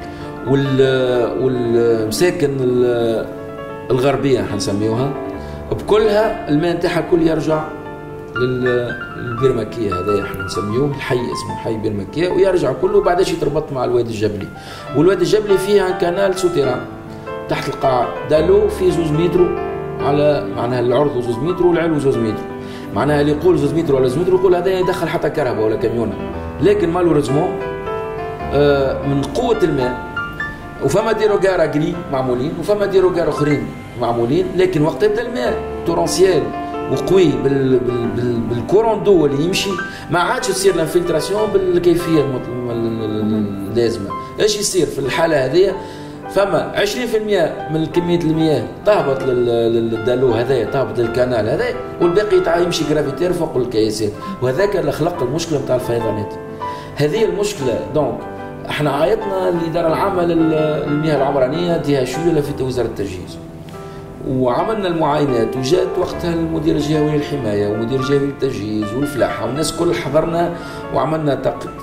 والمساكن الغربية حنسميوها بكلها الماء نتاعها الكل يرجع للبيرماكية، هذا احنا نسميوه الحي اسمه حي بيرماكية، ويرجع كله بعدش يتربط مع الوادي الجبلي. والوادي الجبلي فيها كانال سوتيران تحت القاع دالو في زوز مترو على معناها العرض زوز مترو والعلو زوز مترو، معناها اللي يقول زوز مترو ولا زوز مترو يقول هذا يدخل حتى كهرباء ولا كاميونه، لكن مالوريزمون آه من قوة الماء وفما ديروغار اجري معمولين وفما ديروغار اخرين معمولين، لكن وقت يبدا الماء تورونسيال وقوي بال بال بال بالكورون دو اللي يمشي ما عادش تصير الانفلتراسيون بالكيفيه اللازمه. ايش يصير في الحاله هذه؟ فما عشرين بالمئة من كميه المياه تهبط للدالو هذايا، تهبط للكانال هذا، والباقي تاع يمشي جرافيتير فوق الكياسات، وهذاك اللي خلق المشكله نتاع الفيضانات. هذه المشكله دونك احنا عيطنا للاداره العامه للمياه العمرانيه ديها شويه في وزاره التجهيز، وعملنا المعاينات، وجات وقتها المدير الجهوي للحمايه والمدير الجهوي للتجهيز والفلاحه والناس كل حضرنا وعملنا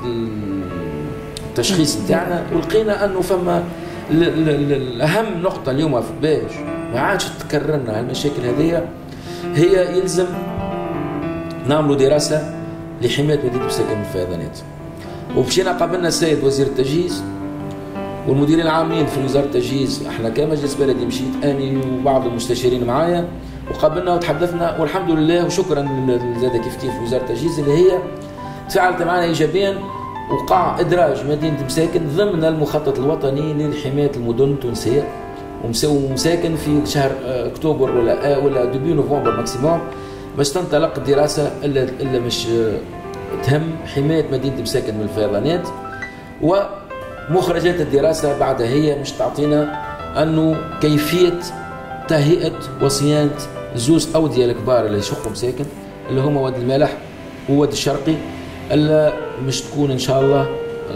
التشخيص نتاعنا، ولقينا انه فما الاهم نقطه اليوم في باش ما عادش تكرر لنا المشاكل هذه، هي يلزم نعملوا دراسه لحمايه مدينه مساكن من الفيضانات. ومشينا قابلنا السيد وزير التجهيز والمديرين العامين في وزاره التجهيز، احنا كمجلس بلدي مشيت اني وبعض المستشارين معايا وقابلنا وتحدثنا، والحمد لله وشكرا زاد كيف كيف وزاره التجهيز اللي هي تفاعلت معنا ايجابيا، وقع ادراج مدينه مساكن ضمن المخطط الوطني لحمايه المدن التونسيه، ومساكن في شهر اكتوبر ولا ولا ديبي نوفمبر ماكسيموم باش تنطلق الدراسه الا الا مش تهم حمايه مدينه مساكن من الفيضانات. ومخرجات الدراسه بعدها هي مش تعطينا انه كيفيه تهيئه وصيانه زوز اوديه الكبار اللي يشقوا مساكن اللي هما وادي المالح ووادي الشرقي، الا مش تكون ان شاء الله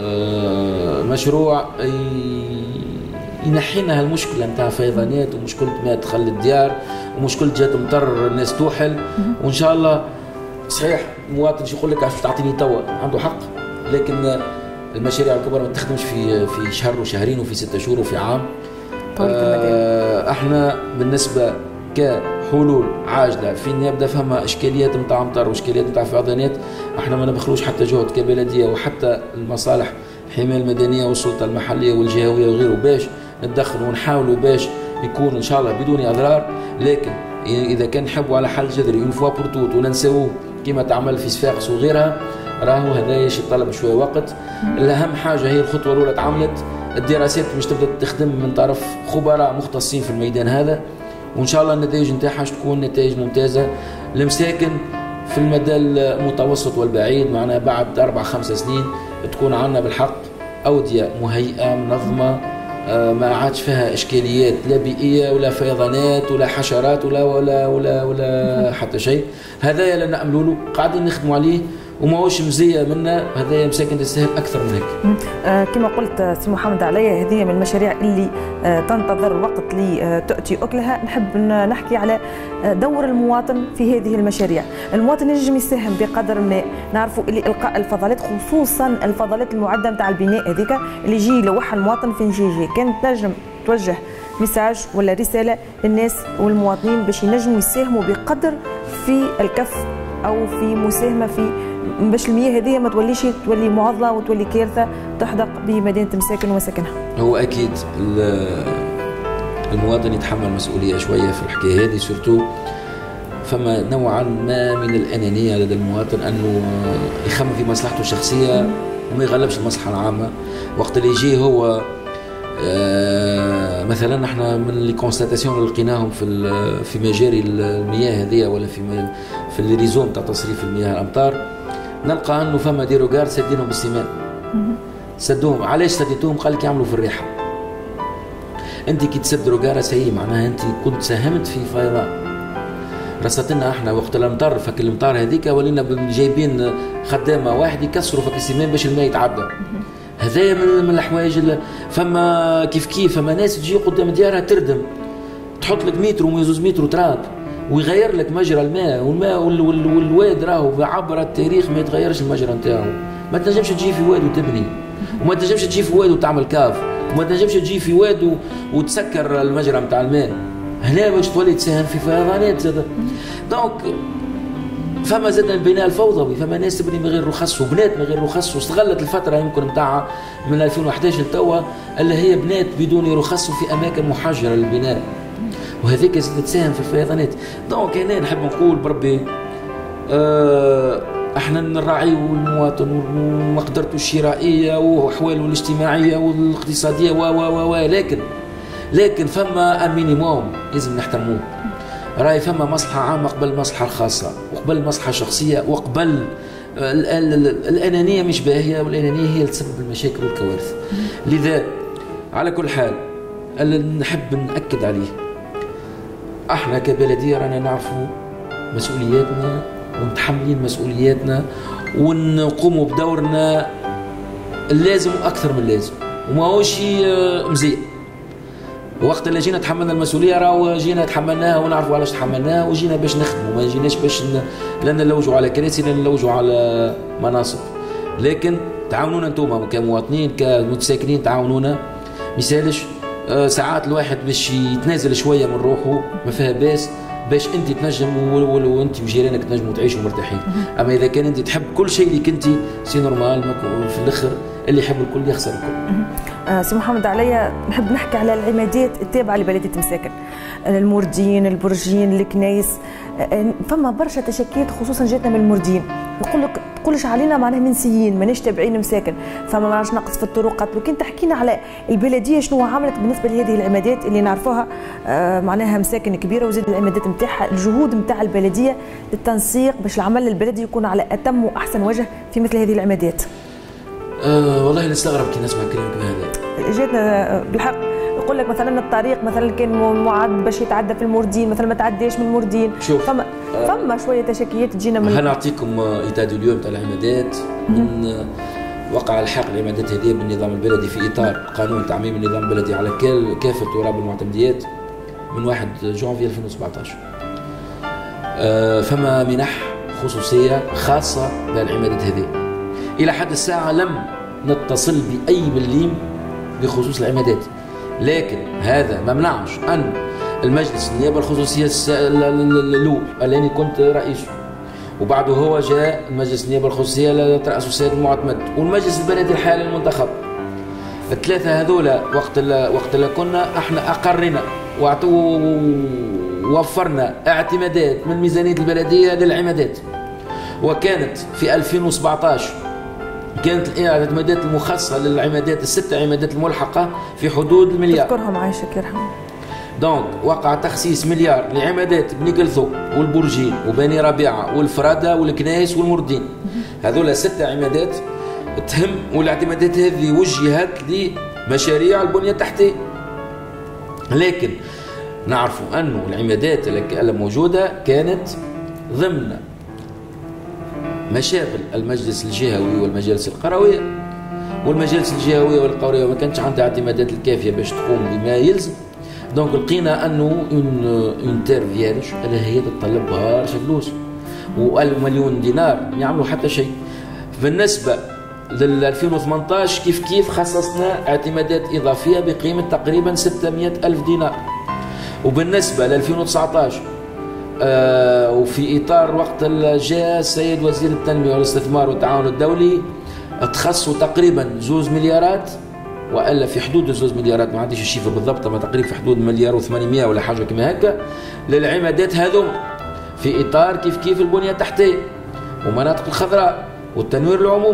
مشروع ينحينا هالمشكله نتاع فيضانات ومشكله ما دخل الديار ومشكله جات مطر الناس توحل. وان شاء الله صحيح المواطن يقول لك عشان تعطيني توا عنده حق، لكن المشاريع الكبرى ما تخدمش في في شهر وشهرين وفي ستة شهور وفي عام. آه احنا بالنسبه كحلول عاجله فين يبدا فما اشكاليات نتاع مطر واشكاليات نتاع فيضانات، احنا ما نبخلوش حتى جهد كبلديه وحتى المصالح الحمايه المدنيه والسلطه المحليه والجهويه وغيره باش ندخلوا ونحاولوا باش يكون ان شاء الله بدون اضرار، لكن اذا كان نحبوا على حل جذري اون فوا بور توت وننساوه كما تعمل في صفاقس وغيرها، راهو هذا يتطلب شويه وقت. الاهم حاجه هي الخطوه الاولى تعملت، الدراسات مش تبدا تخدم من طرف خبراء مختصين في الميدان هذا، وان شاء الله النتائج نتاعها تكون نتائج ممتازه للمساكن في المدى المتوسط والبعيد، معناها بعد اربع خمس سنين تكون عندنا بالحق اوديه مهيئه منظمه ما عادش فيها اشكاليات لا بيئيه ولا فيضانات ولا حشرات ولا ولا ولا ولا حتى شيء. هذا اللي نأملوا له قاعدين نخدموا عليه وماهوش مزيه منا، هذا مساكن تستاهل اكثر من هيك. آه كما قلت سي محمد عليا، هذه من المشاريع اللي آه تنتظر الوقت لتؤتي اكلها. نحب نحكي على دور المواطن في هذه المشاريع. المواطن ينجم يساهم بقدر ما، نعرفوا اللي القاء الفضلات خصوصا الفضلات المعده نتاع البناء هذيك اللي يجي يلوحها المواطن فين يجي يجي، كانت تنجم توجه ميساج ولا رساله للناس والمواطنين باش ينجموا يساهموا بقدر في الكف او في مساهمه في باش المياه هذه ما توليش تولي معضله وتولي كارثه تحدق بمدينه مساكن وسكنها. هو اكيد المواطن يتحمل مسؤوليه شويه في الحكايه هذه، سورتو فما نوعا ما من الانانيه لدى المواطن انه يخمم في مصلحته الشخصيه وما يغلبش المصلحه العامه. وقت اللي يجي هو آه مثلا احنا من لي كونستاتاسيون اللي لقيناهم في في مجاري المياه هذه ولا في في الريزوم تاع تصريف المياه الامطار، نلقى انه فما ديروغار سدينهم بالسمان. سدوهم علاش سديتوهم؟ قال لك يعملوا في الريحه. انت كي تسد روغاره سي معناها انت كنت ساهمت في فيضان. رصتنا احنا وقت الامطار، فك الامطار هذيك ولينا جايبين خدامه واحد يكسروا فك السمان باش الماء يتعدى. هذايا من, من الحوايج اللي فما كيف كيف فما ناس تجي قدام ديارها تردم، تحط لك متر وزوز متر تراب ويغير لك مجرى الماء، والماء والواد راهو عبر التاريخ ما يتغيرش المجرى نتاعو. ما تنجمش تجي في واد وتبني، وما تنجمش تجي في واد وتعمل كاف، وما تنجمش تجي في واد وتسكر المجرى نتاع الماء. هنا باش تولي تساهم في فيضانات زاد. دونك فما زاد البناء الفوضوي، فما ناس تبني من غير رخص وبنات من غير رخص، واستغلت الفتره يمكن نتاعها من ألفين وأحد عشر لتوا اللي هي بنات بدون رخص في اماكن محجره للبناء، وهذيك زاد تساهم في الفيضانات. دونك هنا نحب نقول بربي آه احنا نراعيو المواطن ومقدرته الشرائيه واحواله الاجتماعيه والاقتصاديه و و و لكن لكن فما مينيموم لازم نحترموه. راي فما مصلحه عامه قبل المصلحه الخاصه، وقبل المصلحه الشخصيه، وقبل الانانيه مش باهيه، والانانيه هي اللي تسبب المشاكل والكوارث. لذا على كل حال اللي نحب ناكد عليه، احنا كبلديه رانا نعرفوا مسؤولياتنا ونتحملين مسؤولياتنا ونقوموا بدورنا اللازم واكثر من اللازم، وماهوش مزيان. وقت اللي جينا تحملنا المسؤوليه راهو جينا تحملناها ونعرفوا علاش تحملناها، وجينا باش نخدموا، ما جيناش باش لا نلوجوا على كراسي لا نلوجوا على مناصب. لكن تعاونونا انتم كمواطنين كمتساكنين، تعاونونا. مثالش آه ساعات الواحد باش يتنازل شويه من روحه ما فيها باس، باش انت تنجم وانت وجيرانك تنجموا تعيشوا مرتاحين. اما اذا كان انت تحب كل شيء اللي كنتي سي نورمال في الاخر اللي يحب الكل يخسر الكل. آه سي محمد عليا، نحب نحكي على العمادات التابعه لبلديه مساكن، الموردين، البرجين، الكنايس. آه فما برشا تشكيات خصوصا جاتنا من الموردين، يقول لك تقولش علينا معناها منسيين ماناش تابعين مساكن، فما معناش نقص في الطرقات. لو كان تحكينا على البلديه شنو عملت بالنسبه لهذه العمادات اللي نعرفوها آه معناها مساكن كبيره، وزاد العمادات نتاعها، الجهود نتاع البلديه للتنسيق باش العمل البلدي يكون على اتم واحسن وجه في مثل هذه العمادات. أه والله نستغرب كي نسمع كلامك بهذا. جاتنا بالحق يقول لك مثلا الطريق مثلا كان معد باش يتعدى في الموردين، مثلا ما تعداش من الموردين. شوف فما أه فما شويه تشكيات تجينا من. هنعطيكم ايتاد اليوم تاع العمادات من وقع الحاق العمادات هذه بالنظام البلدي في اطار قانون تعميم النظام البلدي على كافه تراب المعتمديات من واحد جونفي ألفين وسبعطاش. أه فما منح خصوصيه خاصه بالعمادات هذه. إلى حد الساعة لم نتصل بأي مليم بخصوص العمادات، لكن هذا ما منعش أن المجلس النيابة الخصوصية الأول اللي كنت رئيسه، وبعده هو جاء المجلس النيابة الخصوصية لترأسه السيد المعتمد، والمجلس البلدي الحالي المنتخب. الثلاثة هذولا وقت وقت اللي كنا احنا أقرنا ووفرنا اعتمادات من ميزانية البلدية للعمادات، وكانت في ألفين وسبعطاش كانت الاعتمادات المخصصه للعمادات الست عمادات الملحقه في حدود المليار. تذكرهم عايشك يرحمه. دونك وقع تخصيص مليار لعمادات بني كلثو والبرجين وبني ربيعه والفراده والكنايس والمردين. هذولا ست عمادات تهم، والاعتمادات هذه وجهت لمشاريع البنيه التحتيه. لكن نعرفوا انه العمادات الموجوده كانت ضمن مشاغل المجلس الجهوي والمجالس القرويه، والمجالس الجهويه والقرويه ما كانتش عندها اعتمادات الكافيه باش تقوم بما يلزم. دونك لقينا انه اون اون تير فيرج اللي هي تتطلب برشا فلوس، و1000 مليون دينار ما يعملوا حتى شيء. بالنسبه لل ألفين وثمنطاش كيف كيف خصصنا اعتمادات اضافيه بقيمه تقريبا ستمائة ألف دينار. وبالنسبه ل ألفين وتسعطاش آه وفي اطار وقت جاء السيد وزير التنميه والاستثمار والتعاون الدولي تخصصوا تقريبا زوز مليارات، والا في حدود زوز مليارات، ما عنديش الشيفه بالضبط، ما تقريبا في حدود مليار وثمانمائة ولا حاجه كما هكا للعمادات هذوما في اطار كيف كيف البنيه التحتيه ومناطق الخضراء والتنوير العمومي.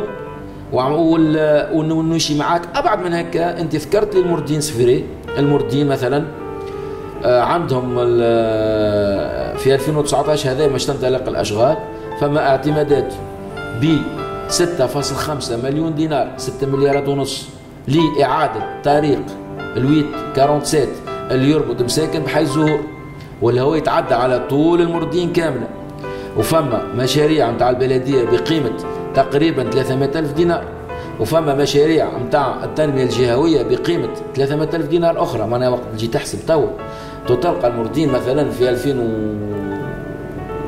ونمشي معاك ابعد من هكا، انت ذكرت لي الموردين سفيري. الموردين مثلا عندهم في ألفين وتسعطاش هذا مش تنطلق الاشغال، فما اعتمادات ب ستة فاصلة خمسة مليون دينار، ستة مليارات ونص لاعاده طريق الويت سبعة وأربعين اللي يربط مساكن بحي الزهور، واللي هو يتعدى على طول الموردين كامله. وفما مشاريع نتاع البلديه بقيمه تقريبا ثلاثمائة ألف دينار، وفما مشاريع نتاع التنميه الجهويه بقيمه ثلاثمائة ألف دينار اخرى. معناها وقت تجي تحسب توا تلقى الموردين مثلا في ألفين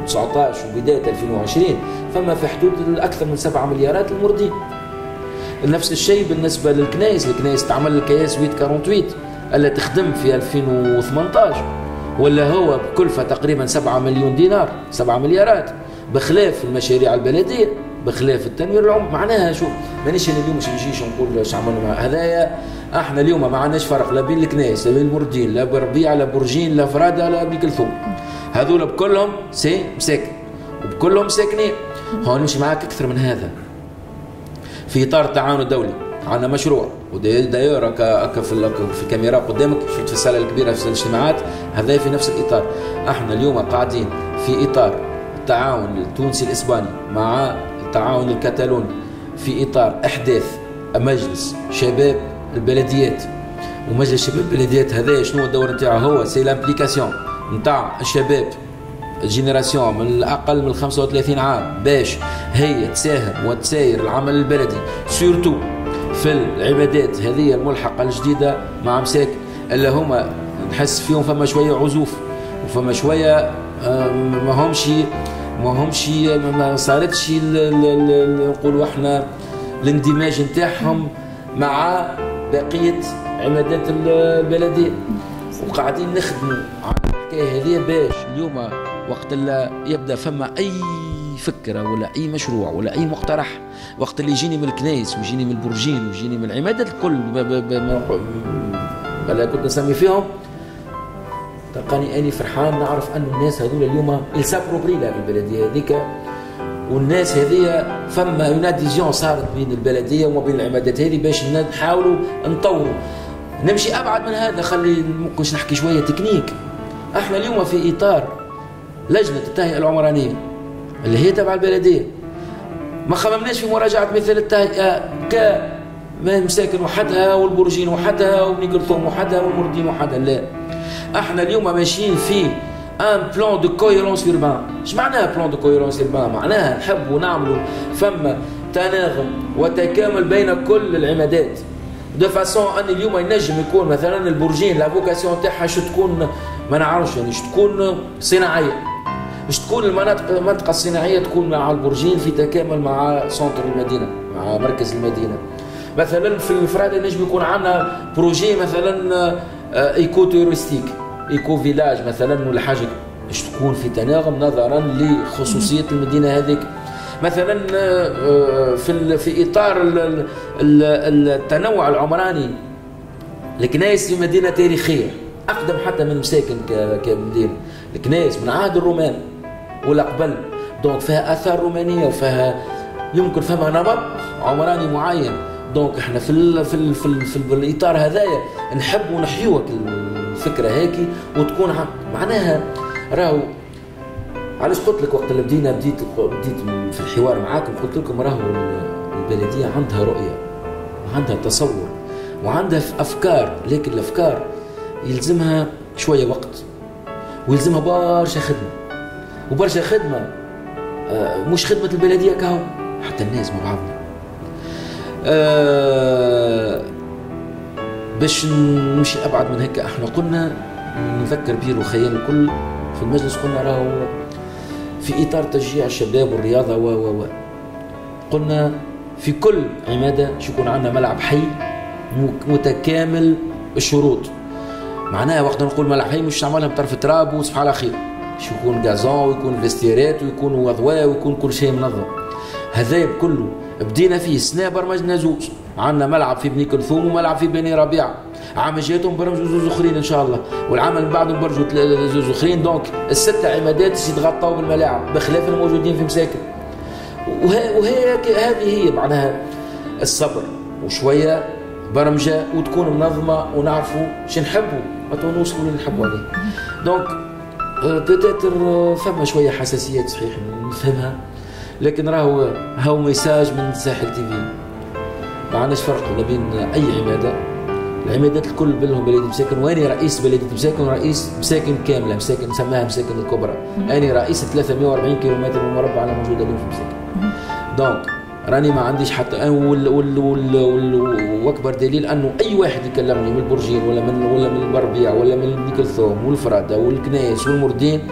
وتسعطاش وبدايه ألفين وعشرين فما في حدود اكثر من سبعة مليارات المردين. نفس الشيء بالنسبه للكنائس، الكنائس تعمل الكياس ثمانمائة وثمانية وأربعين اللي تخدم في ألفين وثمانطاش ولا هو بكلفه تقريبا سبعة مليون دينار، سبعة مليارات، بخلاف المشاريع البلديه، بخلاف التنوير العمري. معناها شوف مانيش انا اليوم باش نجيش نقول اش عملنا مع هذايا. احنا اليوم ما عندناش فرق لا بين الكنائس لا بين المردين لا بربيع لا برجين لا فراده لا بن كلثوم، هذول بكلهم سي مساكن وبكلهم ساكنين. هو نمشي معاك اكثر من هذا في اطار التعاون الدولي. عندنا مشروع وداير هكا في في الكاميرا قدامك، شفت في الصاله الكبيره في الاجتماعات، هذا في نفس الاطار. احنا اليوم قاعدين في اطار التعاون التونسي الاسباني مع التعاون الكتالوني في اطار احداث مجلس شباب البلديات. ومجلس شباب البلديات هذا شنو الدور نتاعو؟ هو سي لامبليكاسيون نتاع الشباب الجينيراسيون من الاقل من خمسة وثلاثين عام باش هي تساهم وتساير العمل البلدي سورتو في العبادات هذه الملحقه الجديده مع مساك اللي هما نحس فيهم فما شويه عزوف وفما شويه ما همش ما همش ما صارتش نقولوا احنا الاندماج نتاعهم مع بقيه عمادات البلديه. وقاعدين نخدموا على الحكايه هذه باش اليوم وقت اللي يبدا فما اي فكره ولا اي مشروع ولا اي مقترح، وقت اللي يجيني من الكنائس ويجيني من البرجين ويجيني من العمادات الكل بلا كنت نسمي فيهم، تلقاني اني فرحان نعرف ان الناس هذول اليوم يسابروبريلا في البلديه هذيك. والناس هذه فما اون اديزيون صارت بين البلديه وما بين العمادات هذه باش نحاولوا نطوروا. نمشي ابعد من هذا، خلي ممكن نحكي شويه تكنيك. احنا اليوم في اطار لجنه التهيئه العمرانيه اللي هي تبع البلديه، ما خممناش في مراجعه مثل التهيئه ك مساكن وحدها والبرجين وحدها وبن كلثوم وحدها والمردين وحدها، لا. احنا اليوم ماشيين في ان بلان دو كويرونس اوربان. اش معناها بلان دو كويرونس اوربان؟ معناها نحبوا نعملوا فما تناغم وتكامل بين كل العمادات دو فاسون ان اليوم ينجم يكون مثلا البرجين لا فوكاسيون تاعها شو تكون ما نعرفش، يعني شو تكون صناعيه، مش تكون المناطق المنطقه الصناعيه تكون مع البرجين في تكامل مع سنتر المدينه مع مركز المدينه. مثلا في الفرادة نجم يكون عندنا بروجي مثلا ايكو تورستيك ايكو فيلاج مثلا ولا حاجه باش تكون في تناغم نظرا لخصوصيه المدينه هذيك. مثلا في في اطار التنوع العمراني، الكنائس في مدينه تاريخيه اقدم حتى من مساكن كمدينه. الكنائس من عهد الرومان ولا قبل، دونك فيها اثار رومانيه وفيها يمكن فما نمط عمراني معين. دونك احنا في ال في ال في, ال في الاطار هذايا نحبوا نحيوك الفكره هيك وتكون معناها. راهو علاش قلت لك وقت اللي بدينا بديت بديت في الحوار معاكم قلت لكم راهو البلديه عندها رؤيه وعندها تصور وعندها افكار، لكن الافكار يلزمها شويه وقت ويلزمها برشا خدمه وبرشا خدمه. آه مش خدمه البلديه كهو، حتى الناس مع بعضنا. آه باش نمشي ابعد من هيك، احنا قلنا نذكر بيرو خيال الكل في المجلس، قلنا راهو في اطار تشجيع الشباب والرياضه و و و قلنا في كل عماده شو يكون عندنا ملعب حي متكامل الشروط. معناها وقت نقول ملعب حي مش نعملها بطرف تراب وصبح على خير، شو يكون غازون ويكون فيستيرات ويكون اضواء ويكون كل شيء منظم. هذا بكله بدينا فيه السنه برمجنا زوج، عندنا ملعب في بني كلثوم وملعب في بني ربيعه، عام جاتهم برمجوا زوج اخرين ان شاء الله، والعام اللي بعده برمجوا زوج اخرين. دونك الستة عمادات يتغطوا بالملاعب بخلاف الموجودين في مساكن. وهي هذه هي معناها الصبر وشويه برمجه وتكون منظمه ونعرفوا شو نحبوا ما نوصلوا اللي نحبوا عليه. دونك بتاتر فما شويه حساسيات صحيح نفهمها، لكن راهو هاو ميساج من ساحل تي في. ما عندناش فرق ما بين اي عماده، العمادات الكل بلهم بلديه مساكن، واني رئيس بلديه مساكن ورئيس مساكن كامله، مساكن نسماها مساكن الكبرى. اني رئيس ثلاثمائة وأربعين كيلومتر مربع على موجوده اليوم في مساكن. دونك راني ما عنديش حتى وال وال وال وال واكبر دليل انه اي واحد يكلمني من البرجين ولا من ولا من البربيع ولا من بني كلثوم والفراده والكنايس والمردين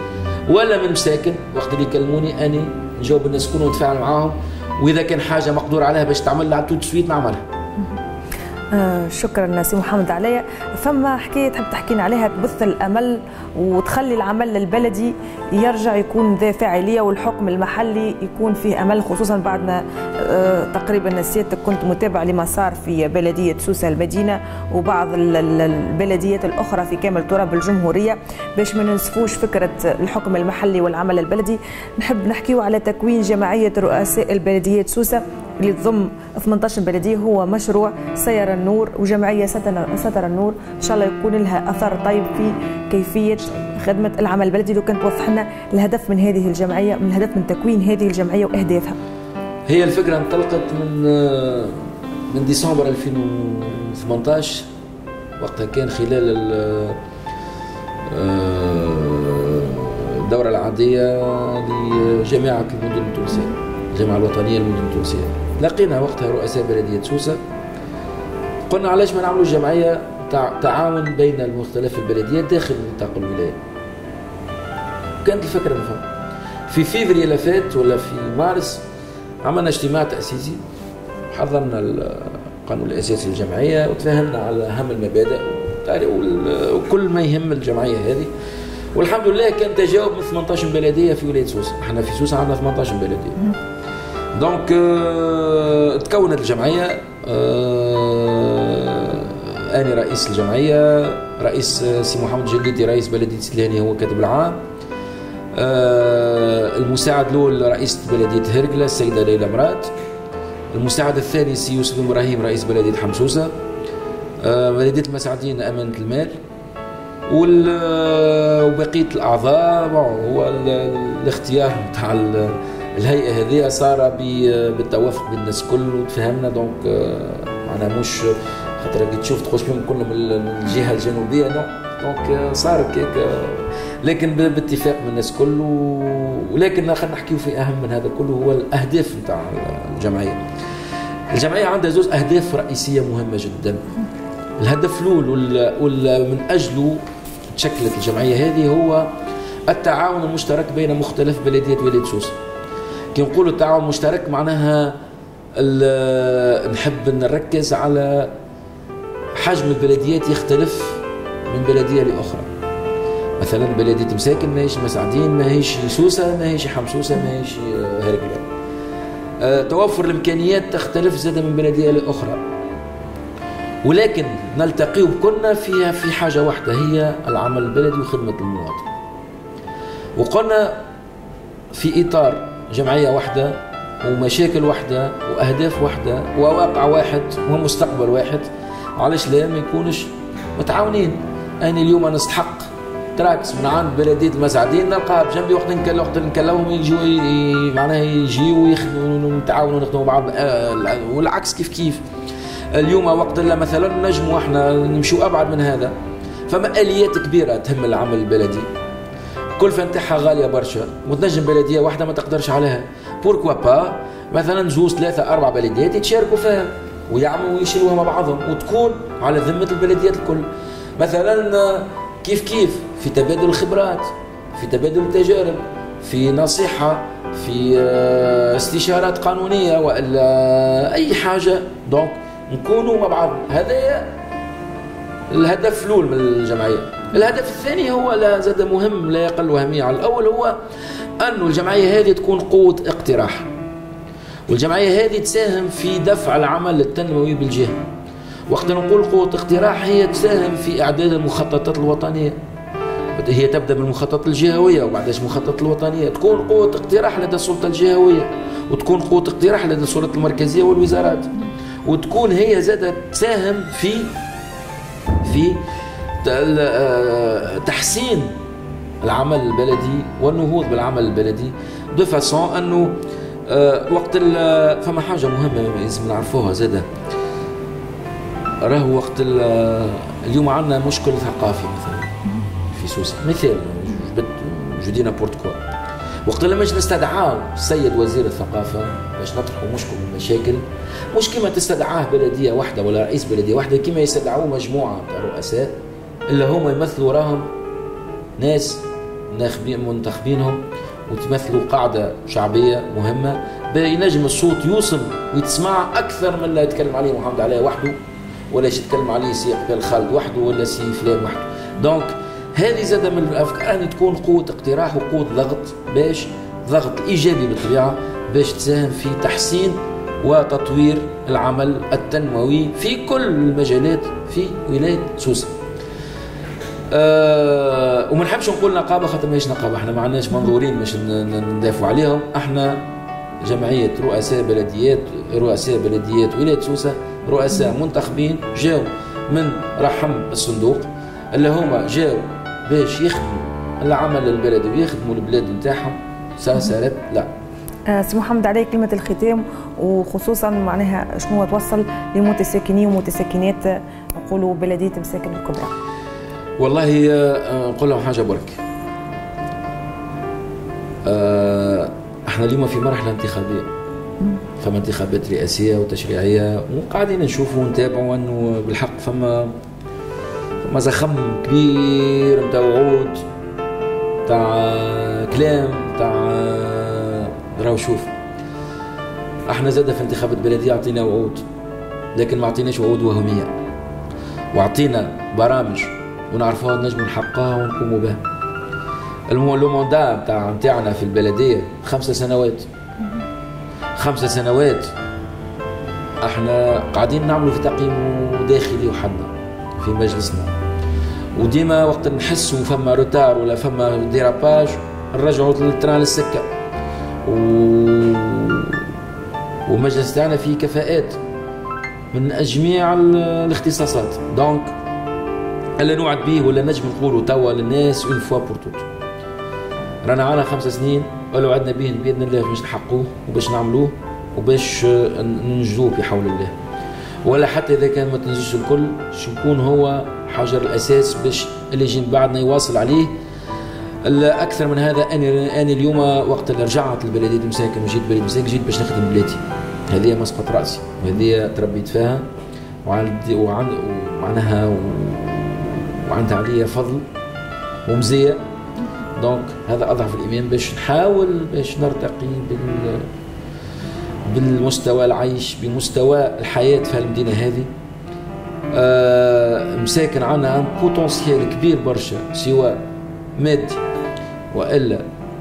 ولا من مساكن وقت اللي يكلموني اني نجاوب الناس كلهم ونتفاعل معاهم، واذا كان حاجه مقدور عليها باش تعمل على تو سويت نعملها. آه شكرا سي محمد عليا. فما حكايه تحب تحكينا عليها تبث الامل وتخلي العمل البلدي يرجع يكون ذا فاعليه والحكم المحلي يكون فيه امل، خصوصا بعد ما آه تقريبا سيادتك كنت متابع لما صار في بلديه سوسه المدينه وبعض البلديات الاخرى في كامل تراب الجمهوريه، باش ما ننسفوش فكره الحكم المحلي والعمل البلدي. نحب نحكيو على تكوين جمعيه رؤساء البلديات سوسه اللي تضم ثمانية عشر بلديه، هو مشروع سير النور وجمعيه ستر النور، ان شاء الله يكون لها اثر طيب في كيفيه خدمه العمل البلدي. لو كنت توضح لنا الهدف من هذه الجمعيه، من الهدف من تكوين هذه الجمعيه واهدافها. هي الفكره انطلقت من من ديسمبر ألفين وثمانية عشر، وقتها كان خلال الدوره العاديه لجامعه المدن التونسيه، الجامعه الوطنيه للمدن التونسيه. لقينا وقتها رؤساء بلديه سوسه، قلنا علاش ما نعملوا جمعيه تعاون بين المختلف البلديات داخل نطاق الولايه. كانت الفكره من فوق. في فيفري اللي فات ولا في مارس عملنا اجتماع تاسيسي، حضرنا القانون الاساسي للجمعيه وتفاهمنا على اهم المبادئ وكل ما يهم الجمعيه هذه، والحمد لله كان تجاوب من ثمانية عشر بلديه في ولايه سوسه. احنا في سوسه عندنا ثمانية عشر بلديه. دونك اه تكونت الجمعيه، اه اني رئيس الجمعيه، رئيس سي محمد جليتي رئيس بلديه سلياني هو كاتب العام، اه المساعد الاول رئيس بلديه هرقله السيده ليلى مراد، المساعد الثاني سي يوسف ابراهيم رئيس بلديه حمصوصه، اه بلديه المساعدين امانه المال، وبقيه الاعضاء. هو الاختيار نتاع الهيئه هذه صار بالتوافق بين الناس كل وتفهمنا. دونك معناها مش خاطر كي تشوف تخش فيهم كلهم من الجهه الجنوبيه، نو دونك صار هكاك، لكن باتفاق من الناس كل. ولكن خلينا نحكيو في اهم من هذا كله، هو الاهداف نتاع الجمعيه. الجمعيه عندها زوج اهداف رئيسيه مهمه جدا. الهدف الاول وال من اجله تشكلت الجمعيه هذه هو التعاون المشترك بين مختلف بلديات ولايه سوسه. كي نقولوا التعاون المشترك معناها نحب نركز على حجم البلديات يختلف من بلديه لاخرى. مثلا بلديه مساكن ماهيش مساعدين، ماهيش سوسه، ماهيش حمصوصه، ماهيش هرقله. أه توفر الامكانيات تختلف زاد من بلديه لاخرى، ولكن نلتقي كلنا فيها في حاجه واحده، هي العمل البلدي وخدمه المواطن. وقلنا في اطار جمعيه واحده ومشاكل واحده واهداف واحده وواقع واحد ومستقبل واحد، علاش لا ما يكونش متعاونين؟ انا اليوم نستحق تراكس من عند بلديه المساعدين نلقاها بجنبي، وقت نكلم وقت نكلمهم يجوا معناها يجيوا ويخدموا ونتعاونوا ونخدموا بعض، والعكس كيف كيف. اليوم وقت لا مثلا نجموا احنا نمشوا ابعد من هذا، فما اليات كبيره تهم العمل البلدي، كلفه نتاعها غاليه برشا، وتنجم بلديه واحده ما تقدرش عليها. بوركوا با مثلا زوز ثلاثه اربع بلديات يتشاركوا فيها ويعملوا ويشيلوها مع بعضهم، وتكون على ذمه البلديات الكل. مثلا كيف كيف في تبادل الخبرات، في تبادل التجارب، في نصيحه، في استشارات قانونيه والا اي حاجه. دونك نكونوا مع بعض. هذا الهدف الاول من الجمعيه. الهدف الثاني هو لا زاد مهم لا يقل اهميه على الاول، هو أن الجمعيه هذه تكون قوه اقتراح، والجمعيه هذه تساهم في دفع العمل التنموي بالجهه. وقت نقول قوه اقتراح هي تساهم في اعداد المخططات الوطنيه، هي تبدا بالمخططات الجهويه وبعدش المخططات الوطنيه. تكون قوه اقتراح لدى السلطه الجهويه، وتكون قوه اقتراح لدى السلطه المركزيه والوزارات، وتكون هي زادة تساهم في في تحسين العمل البلدي والنهوض بالعمل البلدي، دو فاسون انه وقت فما حاجه مهمه لازم نعرفوها زاده. راهو وقت اليوم عندنا مشكل ثقافي مثلا في سوسه، مثال جو دي نابورت كوا. وقت لما نستدعاو السيد وزير الثقافه باش نطرحوا مشكل من المشاكل، مش كما تستدعاه بلديه واحده ولا رئيس بلديه واحده، كما يستدعوه مجموعه تاع رؤساء اللي هما يمثلوا راهم ناس ناخبين منتخبينهم وتمثلوا قاعده شعبيه مهمه، ينجم الصوت يوصل ويتسمع اكثر من اللي يتكلم عليه محمد علي وحده، ولا يتكلم عليه سي قبال خالد وحده، ولا سي فلان وحده. دونك هذه زاد من الافكار ان تكون قوه اقتراح وقوه ضغط، باش ضغط ايجابي بالطبيعه، باش تساهم في تحسين وتطوير العمل التنموي في كل المجالات في ولايه سوسه. أه وما نحبش نقول نقابه خاطر ماهيش نقابه، احنا ما عندناش منظورين باش ندافعوا عليهم، احنا جمعيه رؤساء بلديات رؤساء بلديات ولايه سوسه، رؤساء منتخبين جاوا من رحم الصندوق، اللي هما جاوا باش يخدموا العمل البلدي ويخدموا البلاد نتاعهم. سارت لا أه سي محمد علي، كلمه الختام وخصوصا معناها شنو توصل لمتساكنين ومتساكنات نقولوا بلديه مساكن الكبرى؟ والله نقول لهم حاجه برك، أه احنا اليوم في مرحله انتخابيه، فما انتخابات رئاسيه وتشريعيه، وقاعدين نشوفوا ونتابعوا انه بالحق فما فما زخم كبير نتاع وعود، تاع كلام، تاع راهو شوف احنا زاد في انتخابات بلديه اعطينا وعود، لكن ما اعطيناش وعود وهميه، واعطينا برامج ونعرفوها نجم نحققها ونقوموا بها. الموندا بتاع نتاعنا في البلديه خمسة سنوات خمسة سنوات احنا قاعدين نعملوا في تقييم داخلي وحدنا في مجلسنا، وديما وقت نحسوا فما روتار ولا فما ديراباج نرجعوا التران للسكه، و... ومجلس تاعنا فيه كفاءات من جميع الاختصاصات. دونك الا نوعد به ولا نجم نقولوا توا للناس اون فوا بور توت، رانا على خمس سنين ولا وعدنا به باذن الله باش نحقوه وباش نعملوه وباش ننجزوه بحول الله، ولا حتى اذا كان ما تنجزش الكل باش نكون هو حجر الاساس باش اللي يجي من بعدنا يواصل عليه. اكثر من هذا انا انا اليوم وقت اللي رجعت لبلديه مساكن وجيت بلديه مساكن جيت باش نخدم بلادي، هذه مسقط راسي وهذه تربيت فيها وعندي وعند ومعناها وعندها عليا فضل ومزيه. دونك هذا اضعف الايمان باش نحاول باش نرتقي بال بالمستوى العيش بمستوى الحياه في المدينه هذه. آه مساكن عندنا بوتنسيال كبير برشا سواء مادي والا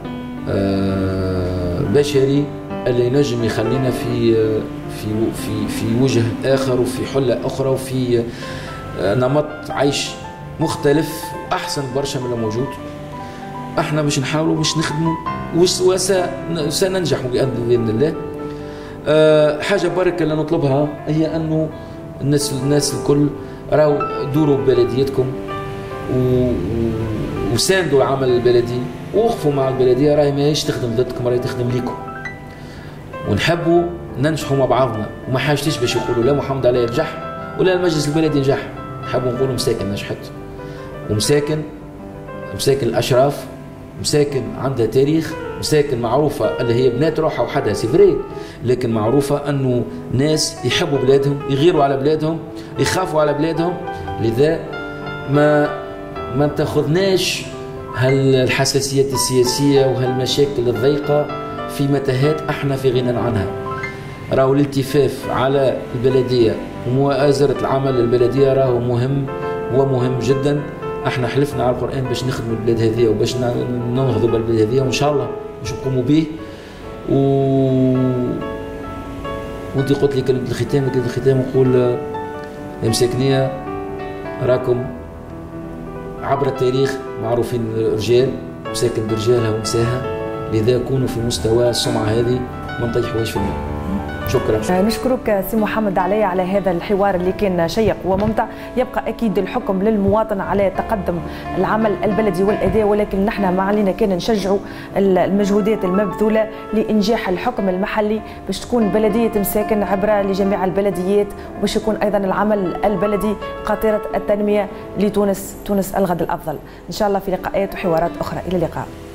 آه بشري اللي ينجم يخلينا في في في في وجه اخر وفي حله اخرى وفي آه نمط عيش مختلف احسن برشا من الموجود. احنا باش نحاولوا باش نخدموا وسننجح باذن الله. أه حاجه برك اللي نطلبها هي انه الناس الناس الكل راهو دوروا ببلديتكم وساندوا العمل البلدي ووقفوا مع البلديه، راهي ماهيش تخدم ضدكم، راهي تخدم ليكم، ونحبوا ننجحوا مع بعضنا وما حاجتيش باش يقولوا لا محمد علي نجح ولا المجلس البلدي نجح، نحبوا نقولوا مساكن نجحت، ومساكن مساكن الاشراف مساكن عندها تاريخ، مساكن معروفه اللي هي بنات روحها وحدها سي فري، لكن معروفه انه ناس يحبوا بلادهم، يغيروا على بلادهم، يخافوا على بلادهم. لذا ما ما تاخذناش هالحساسيات السياسيه وهالمشاكل الضيقه في متاهات احنا في غنى عنها. راهو الالتفاف على البلديه ومؤازره العمل البلديه راهو مهم ومهم جدا. احنا حلفنا على القران باش نخدموا البلاد هذه وباش ننهضوا بالبلاد هذه، وان شاء الله باش نقوموا به. و وانت قلت لي كلمه الختام، كلمه الختام نقول يا مساكنيه راكم عبر التاريخ معروفين رجال مساكن برجالها ونساها، لذا كونوا في مستوى السمعه هذه ما نطيحوهاش في الماء. شكرا. نشكرك سي محمد علي على هذا الحوار اللي كان شيق وممتع. يبقى اكيد الحكم للمواطن على تقدم العمل البلدي والاداء، ولكن نحن ما علينا كان نشجعوا المجهودات المبذوله لانجاح الحكم المحلي باش تكون بلديه مساكن عبره لجميع البلديات، وباش يكون ايضا العمل البلدي قاطره التنميه لتونس، تونس الغد الافضل. ان شاء الله في لقاءات وحوارات اخرى، الى اللقاء.